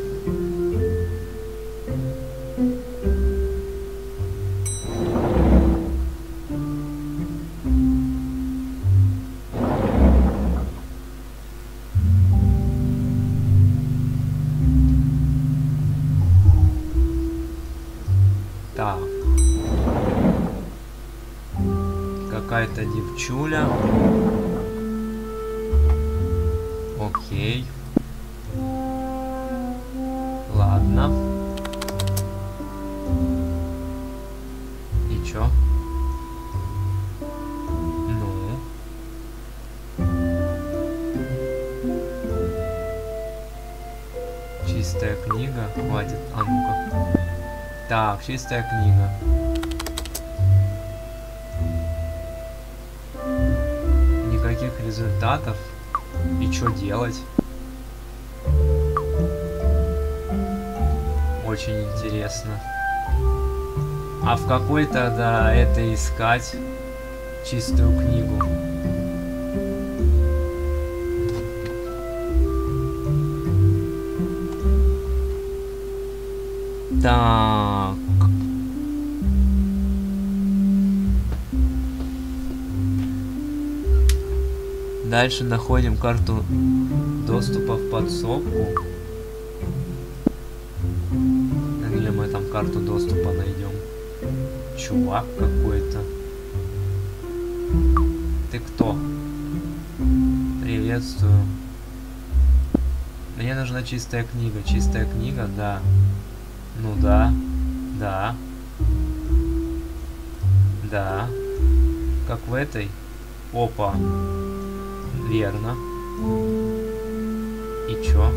Так. Какая-то девчуля. Окей. Ладно. И чё? Ну? Чистая книга. Хватит. А ну-ка. Так, чистая книга. Никаких результатов. И что делать? Очень интересно. А в какой тогда это искать чистую книгу? Так. Дальше находим карту доступа в подсобку. Где мы там карту доступа найдем? Чувак какой-то. Ты кто? Приветствую. Мне нужна чистая книга. Чистая книга, да. Ну да. Да. Да. Как в этой? Опа. Верно. И чё?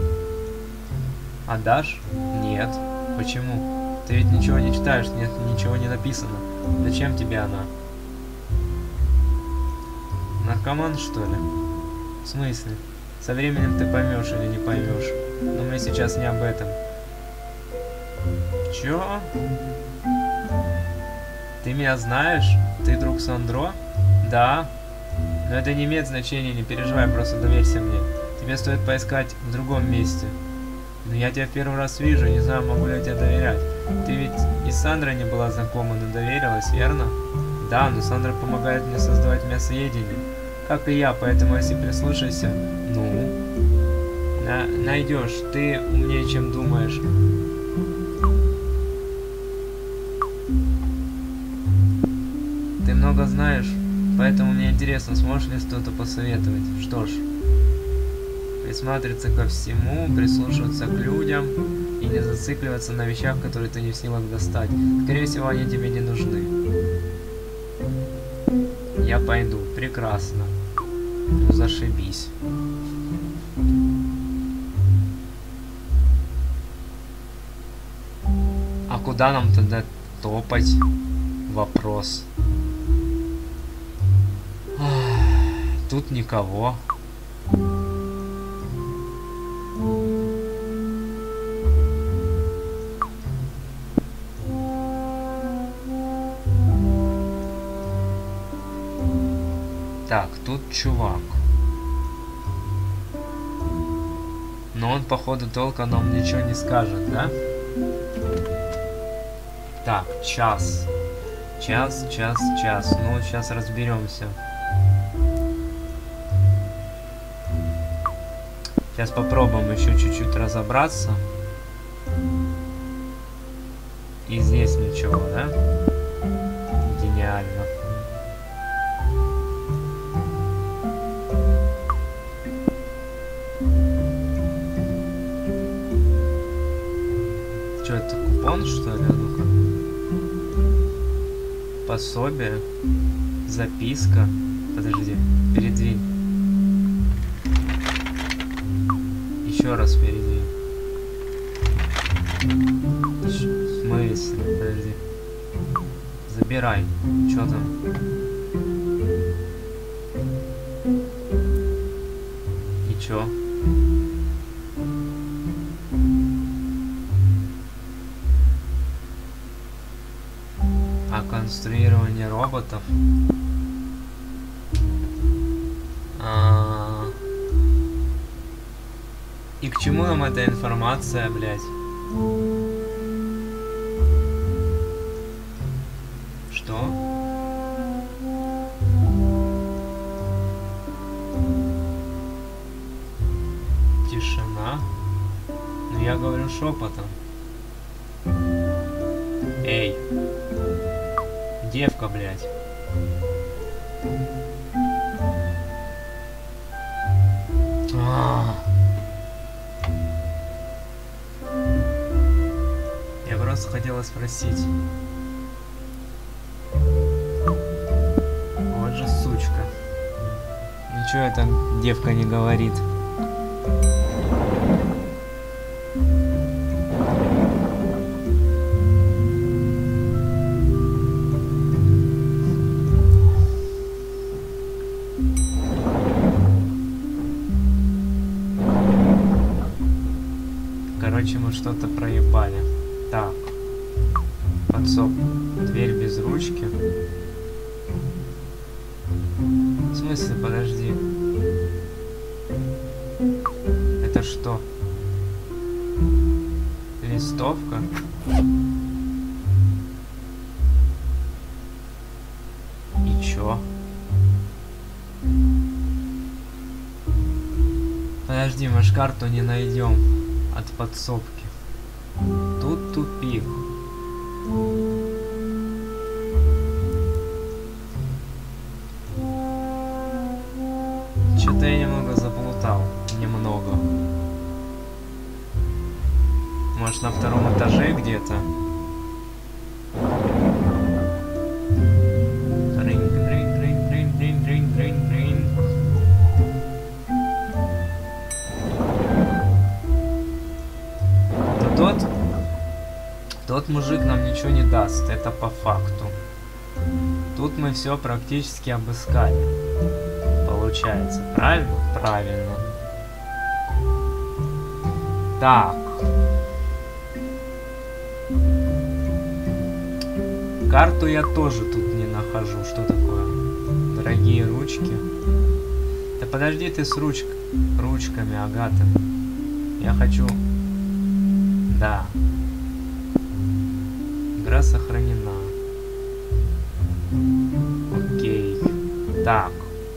Отдашь? Нет. Почему? Ты ведь ничего не читаешь, нет, ничего не написано. Зачем тебе она? Наркоман, что ли? В смысле? Со временем ты поймешь или не поймешь. Но мы сейчас не об этом. Чё? Ты меня знаешь? Ты друг Сандро? Да. Но это не имеет значения, не переживай, просто доверься мне. Тебе стоит поискать в другом месте. Но я тебя в первый раз вижу, не знаю, могу ли я тебе доверять. Ты ведь и с Сандрой не была знакома, но доверилась, верно? Да, но Сандра помогает мне создавать мясоедение. Как и я, поэтому если прислушайся, ну, найдешь. Ты умнее, чем думаешь. Ты много знаешь, поэтому мне интересно, сможешь ли что-то посоветовать. Что ж, присматриваться ко всему, прислушиваться к людям и не зацикливаться на вещах, которые ты не в силах достать. Скорее всего, они тебе не нужны. Я пойду. Прекрасно. Ну, зашибись. А куда нам тогда топать? Вопрос. Тут никого. Так, тут чувак. Но он, походу, толком нам ничего не скажет, да? Так, час. Час. Ну, сейчас разберемся. Сейчас попробуем еще чуть-чуть разобраться. И здесь ничего, да? Гениально. Что это, купон, что ли? Ну-ка. Пособие. Записка. Подожди, передвинь. Еще раз передвинь. В смысле? Подожди. Забирай. Что там? И чё? А конструирование роботов? И к чему нам эта информация, блядь? Что? Тишина? Ну я говорю шепотом. Эй! Девка, блядь. Я просто хотела спросить. Вот же сучка. Ничего эта девка не говорит. Короче, мы что-то проебали. Так. Подсоб. Дверь без ручки. В смысле, подожди. Это что? Листовка? И чё? Подожди, мы ж карту не найдем от подсобки. Тут тупик. Что-то я немного заплутал. Немного. Может, на втором этаже где-то? Тот мужик нам ничего не даст, это по факту. Тут мы все практически обыскали. Получается, правильно? Правильно. Так. Карту я тоже тут не нахожу. Что такое? Дорогие ручки. Да подожди ты с ручками, Агата. Я хочу... Да. Игра сохранена. Окей. Так.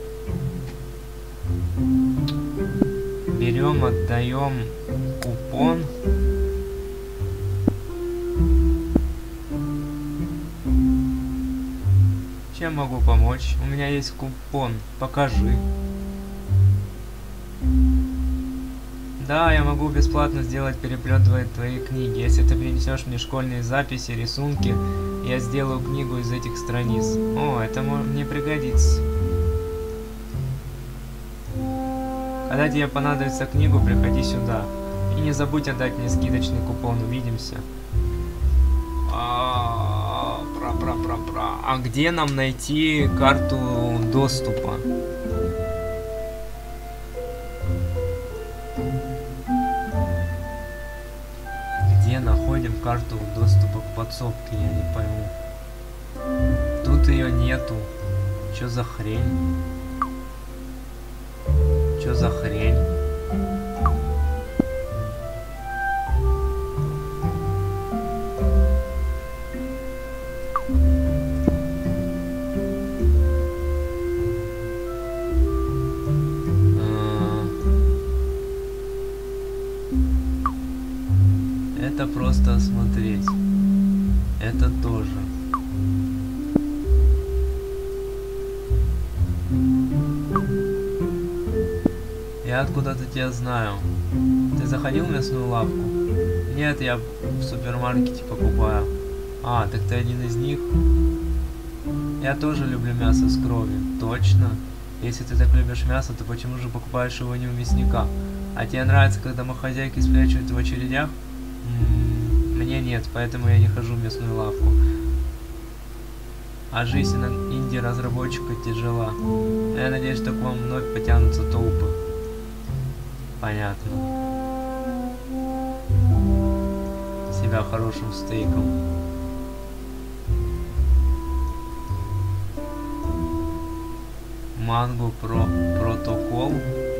Берем, отдаем купон. Чем могу помочь? У меня есть купон. Покажи. Да, я могу бесплатно сделать переплет твоей книги. Если ты принесешь мне школьные записи, рисунки, я сделаю книгу из этих страниц. О, это мне пригодится. Когда тебе понадобится книгу, приходи сюда. И не забудь отдать мне скидочный купон. Увидимся. А где нам найти карту доступа? Где находим карту доступа к подсобке, я не пойму. Тут ее нету. Чё за хрень? Чё за хрень? Это просто осмотреть. Это тоже. Я откуда-то тебя знаю. Ты заходил в мясную лавку? Нет, я в супермаркете покупаю. А, так ты один из них? Я тоже люблю мясо с кровью. Точно? Если ты так любишь мясо, то почему же покупаешь его не у мясника? А тебе нравится, когда домохозяйки спрячивают в очередях? Мне нет, поэтому я не хожу в мясную лавку. А жизнь инди-разработчика тяжела. Я надеюсь, что к вам вновь потянутся толпы. Понятно. Себя хорошим стейком. Манго протокол.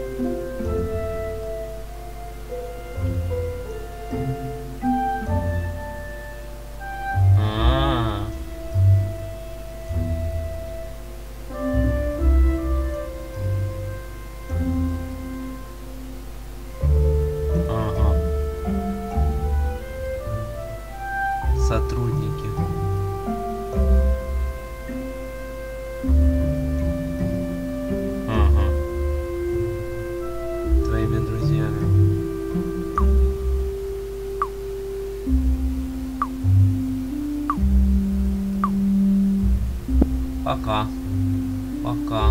Сотрудники. Ага. Твоими друзьями. Пока. Пока.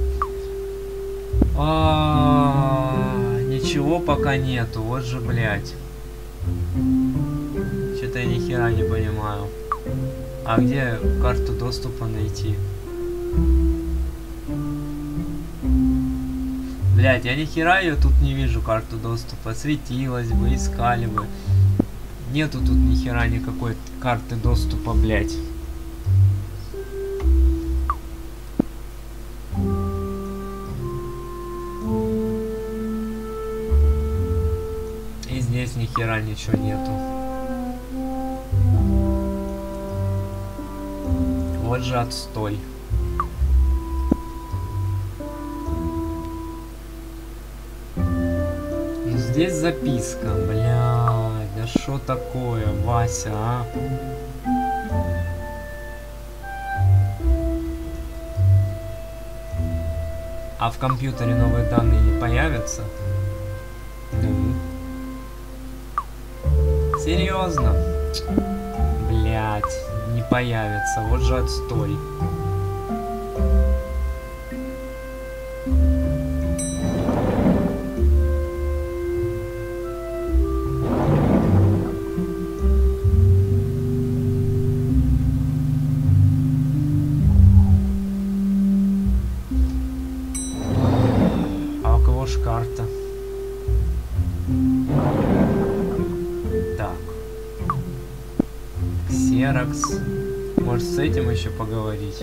Ничего пока нету. Вот же, блядь. Что-то я ни хера не понимаю. А где карту доступа найти? Блять, я ни хера ее тут не вижу, карту доступа. Светилась бы, искали бы. Нету тут ни хера никакой карты доступа, блять. И здесь ни хера ничего нету. Вот же отстой. Ну здесь записка, блядь, да что такое, Вася, а? А в компьютере новые данные не появятся? Ну? Серьезно? Блядь. Не появится, вот же отстой. А у кого ж карта? Так. Ксерокс. Может, с этим еще поговорить?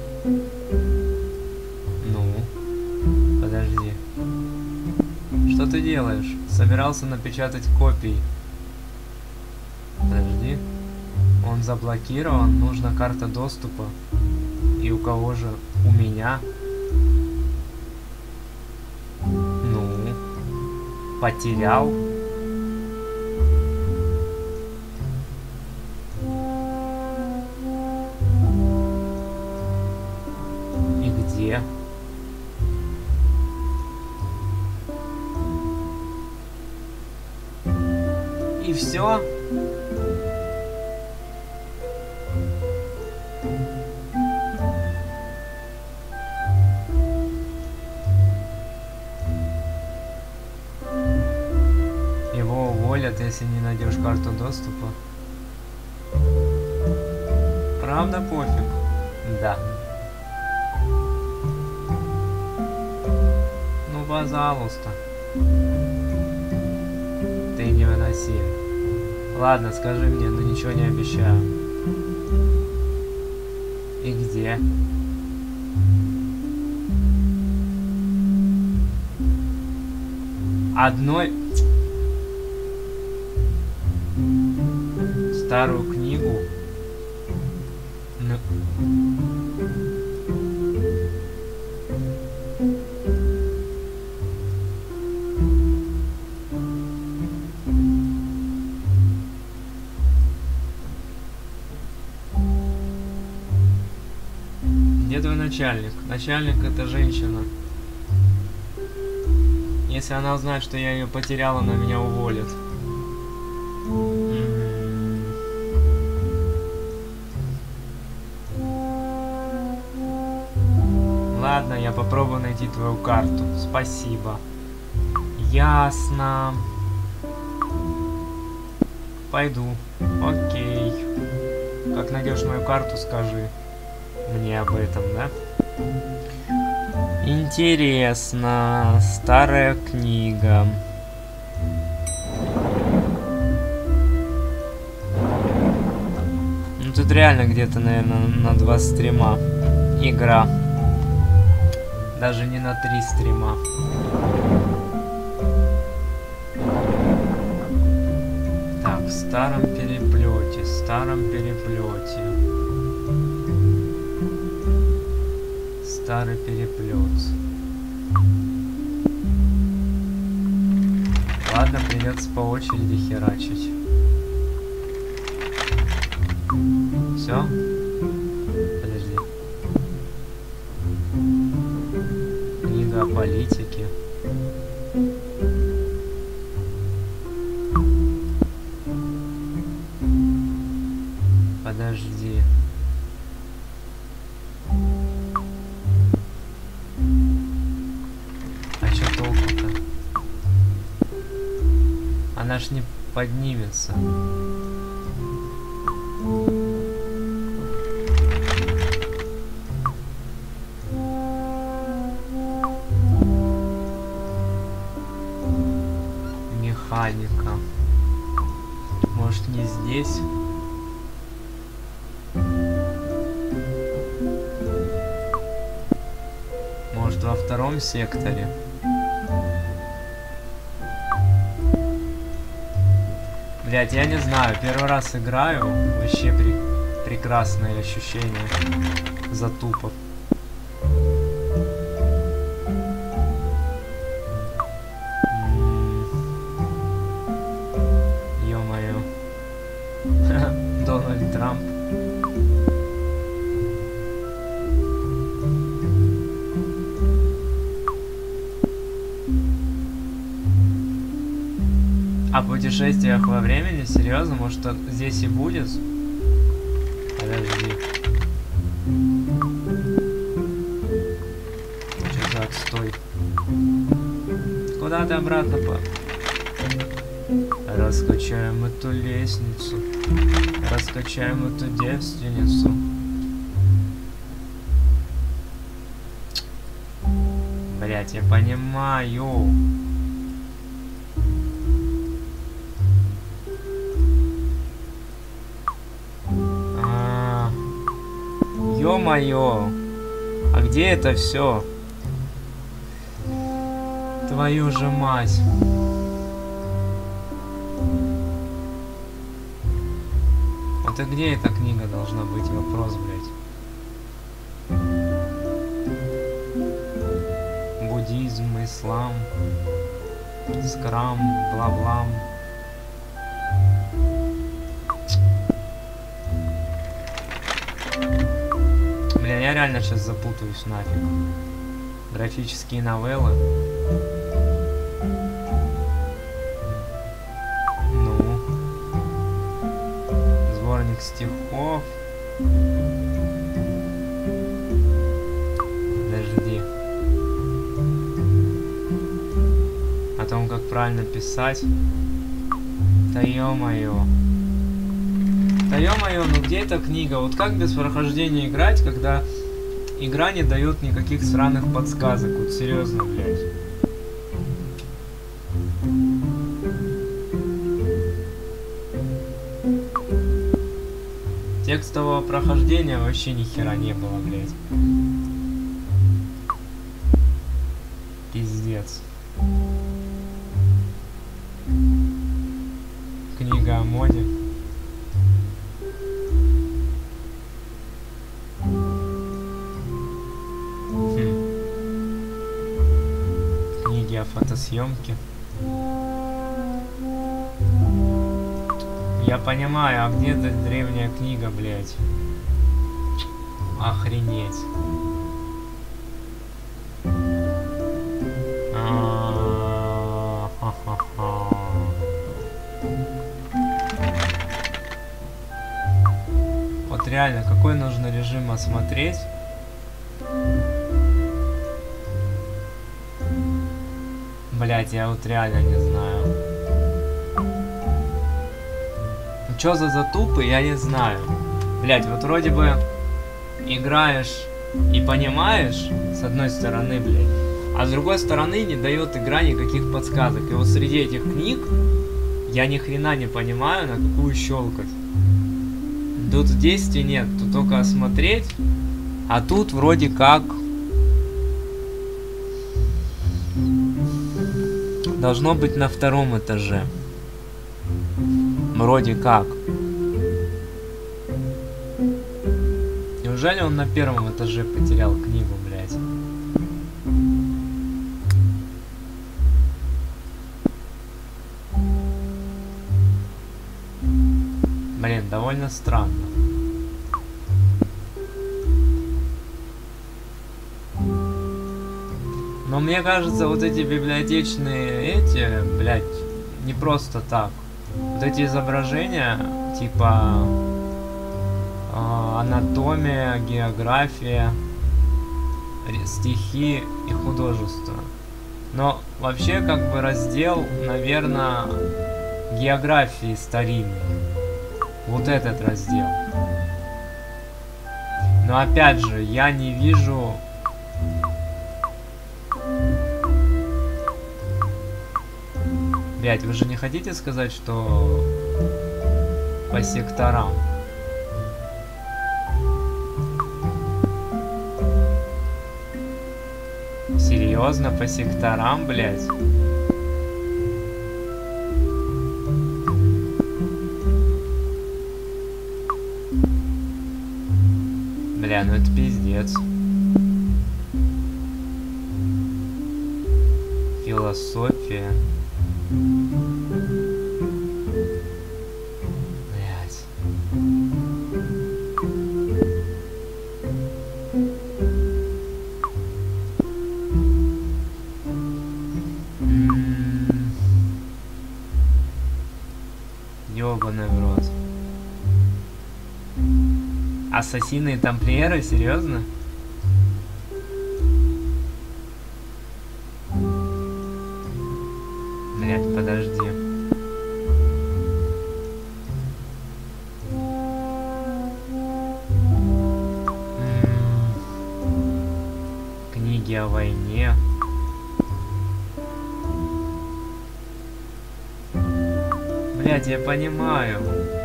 Ну, подожди. Что ты делаешь? Собирался напечатать копии. Подожди. Он заблокирован, нужна карта доступа. И у кого же? У меня. Ну, потерял. И все. Его уволят, если не найдешь карту доступа. Правда пофиг? Да. Ну, пожалуйста. Ты невыносим. Ладно, скажи мне, но ничего не обещаю. И где? Одной... Старую книгу. Ну... Где твой начальник? Начальник — это женщина. Если она узнает, что я ее потерял, она меня уволит. Я попробую найти твою карту. Спасибо. Ясно. Пойду. Окей. Как найдешь мою карту, скажи мне об этом, да? Интересно. Старая книга. Ну тут реально где-то, наверное, на 2 стрима игра. Даже не на 3 стрима. Так, в старом переплете, старом переплете. Старый переплет. Ладно, придется по очереди херачить. Все? Подожди. Книга о политике. Подожди. А чё толку-то? Она ж не поднимется. Механика. Может, не здесь? Может, во втором секторе? Блять, я не знаю, первый раз играю, вообще прекрасные ощущения затупов. Ё-моё. Дональд Трамп. О путешествиях во времени? Серьезно? Может, здесь и будет? Подожди. Что за отстой? Куда ты обратно Раскачаем эту лестницу. Раскачаем эту девственницу. Блять, я понимаю. Ё-моё, а где это все? Твою же мать. Вот и где эта книга должна быть? Вопрос, блядь. Буддизм, ислам, скрам, бла-блам. Блин, я реально сейчас запутаюсь нафиг. Графические новеллы. Ну. Сборник стихов. Подожди. О том, как правильно писать. Да ё-моё. Да ё-моё, ну где эта книга? Вот как без прохождения играть, когда игра не дает никаких сраных подсказок? Вот серьезно, блядь. Текстового прохождения вообще ни хера не было, блядь. Пиздец. Книга о моде. Книги о фотосъемке. Я понимаю, а где эта древняя книга, блядь? Охренеть. Вот реально, какой нужно режим осмотреть, Блять, я вот реально не знаю. Чё за затупы, я не знаю. Блять, вот вроде бы играешь и понимаешь, с одной стороны, блять, а с другой стороны не дает игра никаких подсказок. И вот среди этих книг я ни хрена не понимаю, на какую щелкать. Тут действий нет, тут только осмотреть, а тут вроде как должно быть на втором этаже. Вроде как. Неужели он на первом этаже потерял книгу, блядь? Блин, довольно странно. Но мне кажется, вот эти библиотечные блядь, не просто так. Вот эти изображения, типа анатомия, география, стихи и художество. Но вообще как бы раздел, наверное, географии старинной. Вот этот раздел. Но опять же, я не вижу... Блять, вы же не хотите сказать, что по секторам? Серьезно, по секторам, блять? Бля, ну это пиздец. Философия. Блять. Ёбаный в рот. Ассасины и тамплиеры? Серьезно? Блять, подожди. Книги о войне. Блять, я понимаю.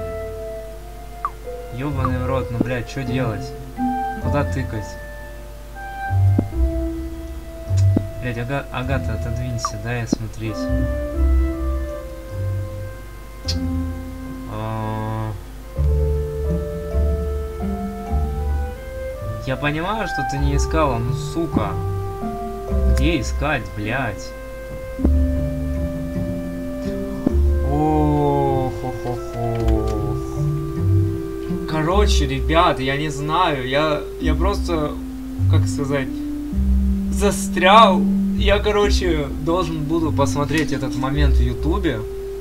Ёбаный в рот, ну блять, что делать? Куда тыкать? Блять, Агата, отодвинься, дай смотреть. Я понимаю, что ты не искала, ну сука. Где искать, блять? Короче, ребят, я не знаю, я просто, как сказать, застрял. Я, короче, должен буду посмотреть этот момент в ютубе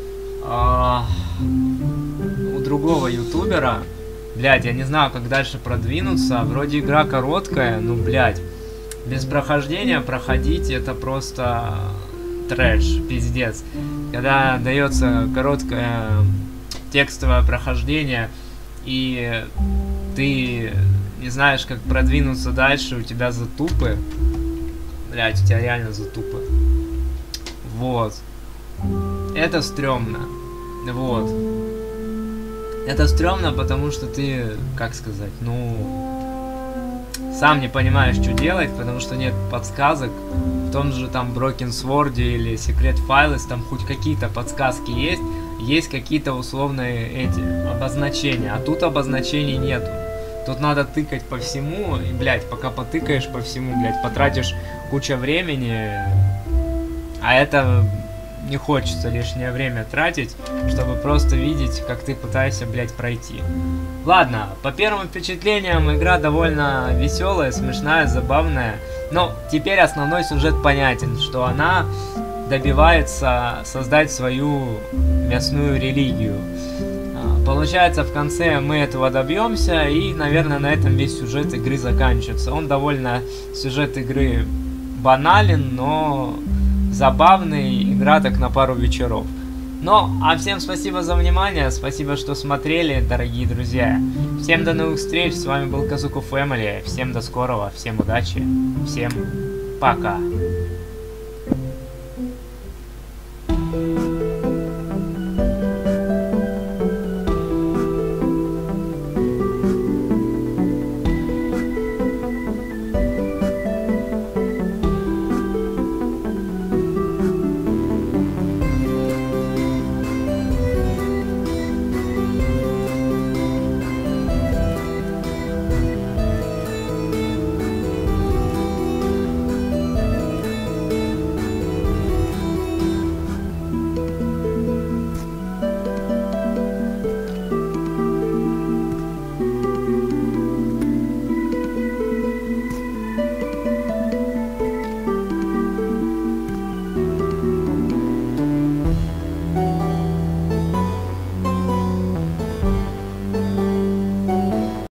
у другого ютубера. Блять, я не знаю, как дальше продвинуться. Вроде игра короткая, ну, блять, без прохождения проходить это просто трэш, пиздец. Когда дается короткое текстовое прохождение, и ты не знаешь, как продвинуться дальше, у тебя затупы. Блять, у тебя реально затупы. Вот. Это стрёмно. Вот. Это стрёмно, потому что ты, как сказать, ну, сам не понимаешь, что делать, потому что нет подсказок. В том же там Broken Sword или Secret Files, там хоть какие-то подсказки есть. Есть какие-то условные обозначения, а тут обозначений нету. Тут надо тыкать по всему, и, блядь, пока потыкаешь по всему, блядь, потратишь кучу времени, а это не хочется лишнее время тратить, чтобы просто видеть, как ты пытаешься, блядь, пройти. Ладно, по первым впечатлениям игра довольно веселая, смешная, забавная, но теперь основной сюжет понятен, что она добивается создать свою мясную религию. Получается, в конце мы этого добьемся, и, наверное, на этом весь сюжет игры заканчивается. Он довольно, сюжет игры банален, но забавный, игра так на пару вечеров. Ну, а всем спасибо за внимание, спасибо, что смотрели, дорогие друзья. Всем до новых встреч, с вами был Казуку Фэмили, всем до скорого, всем удачи, всем пока.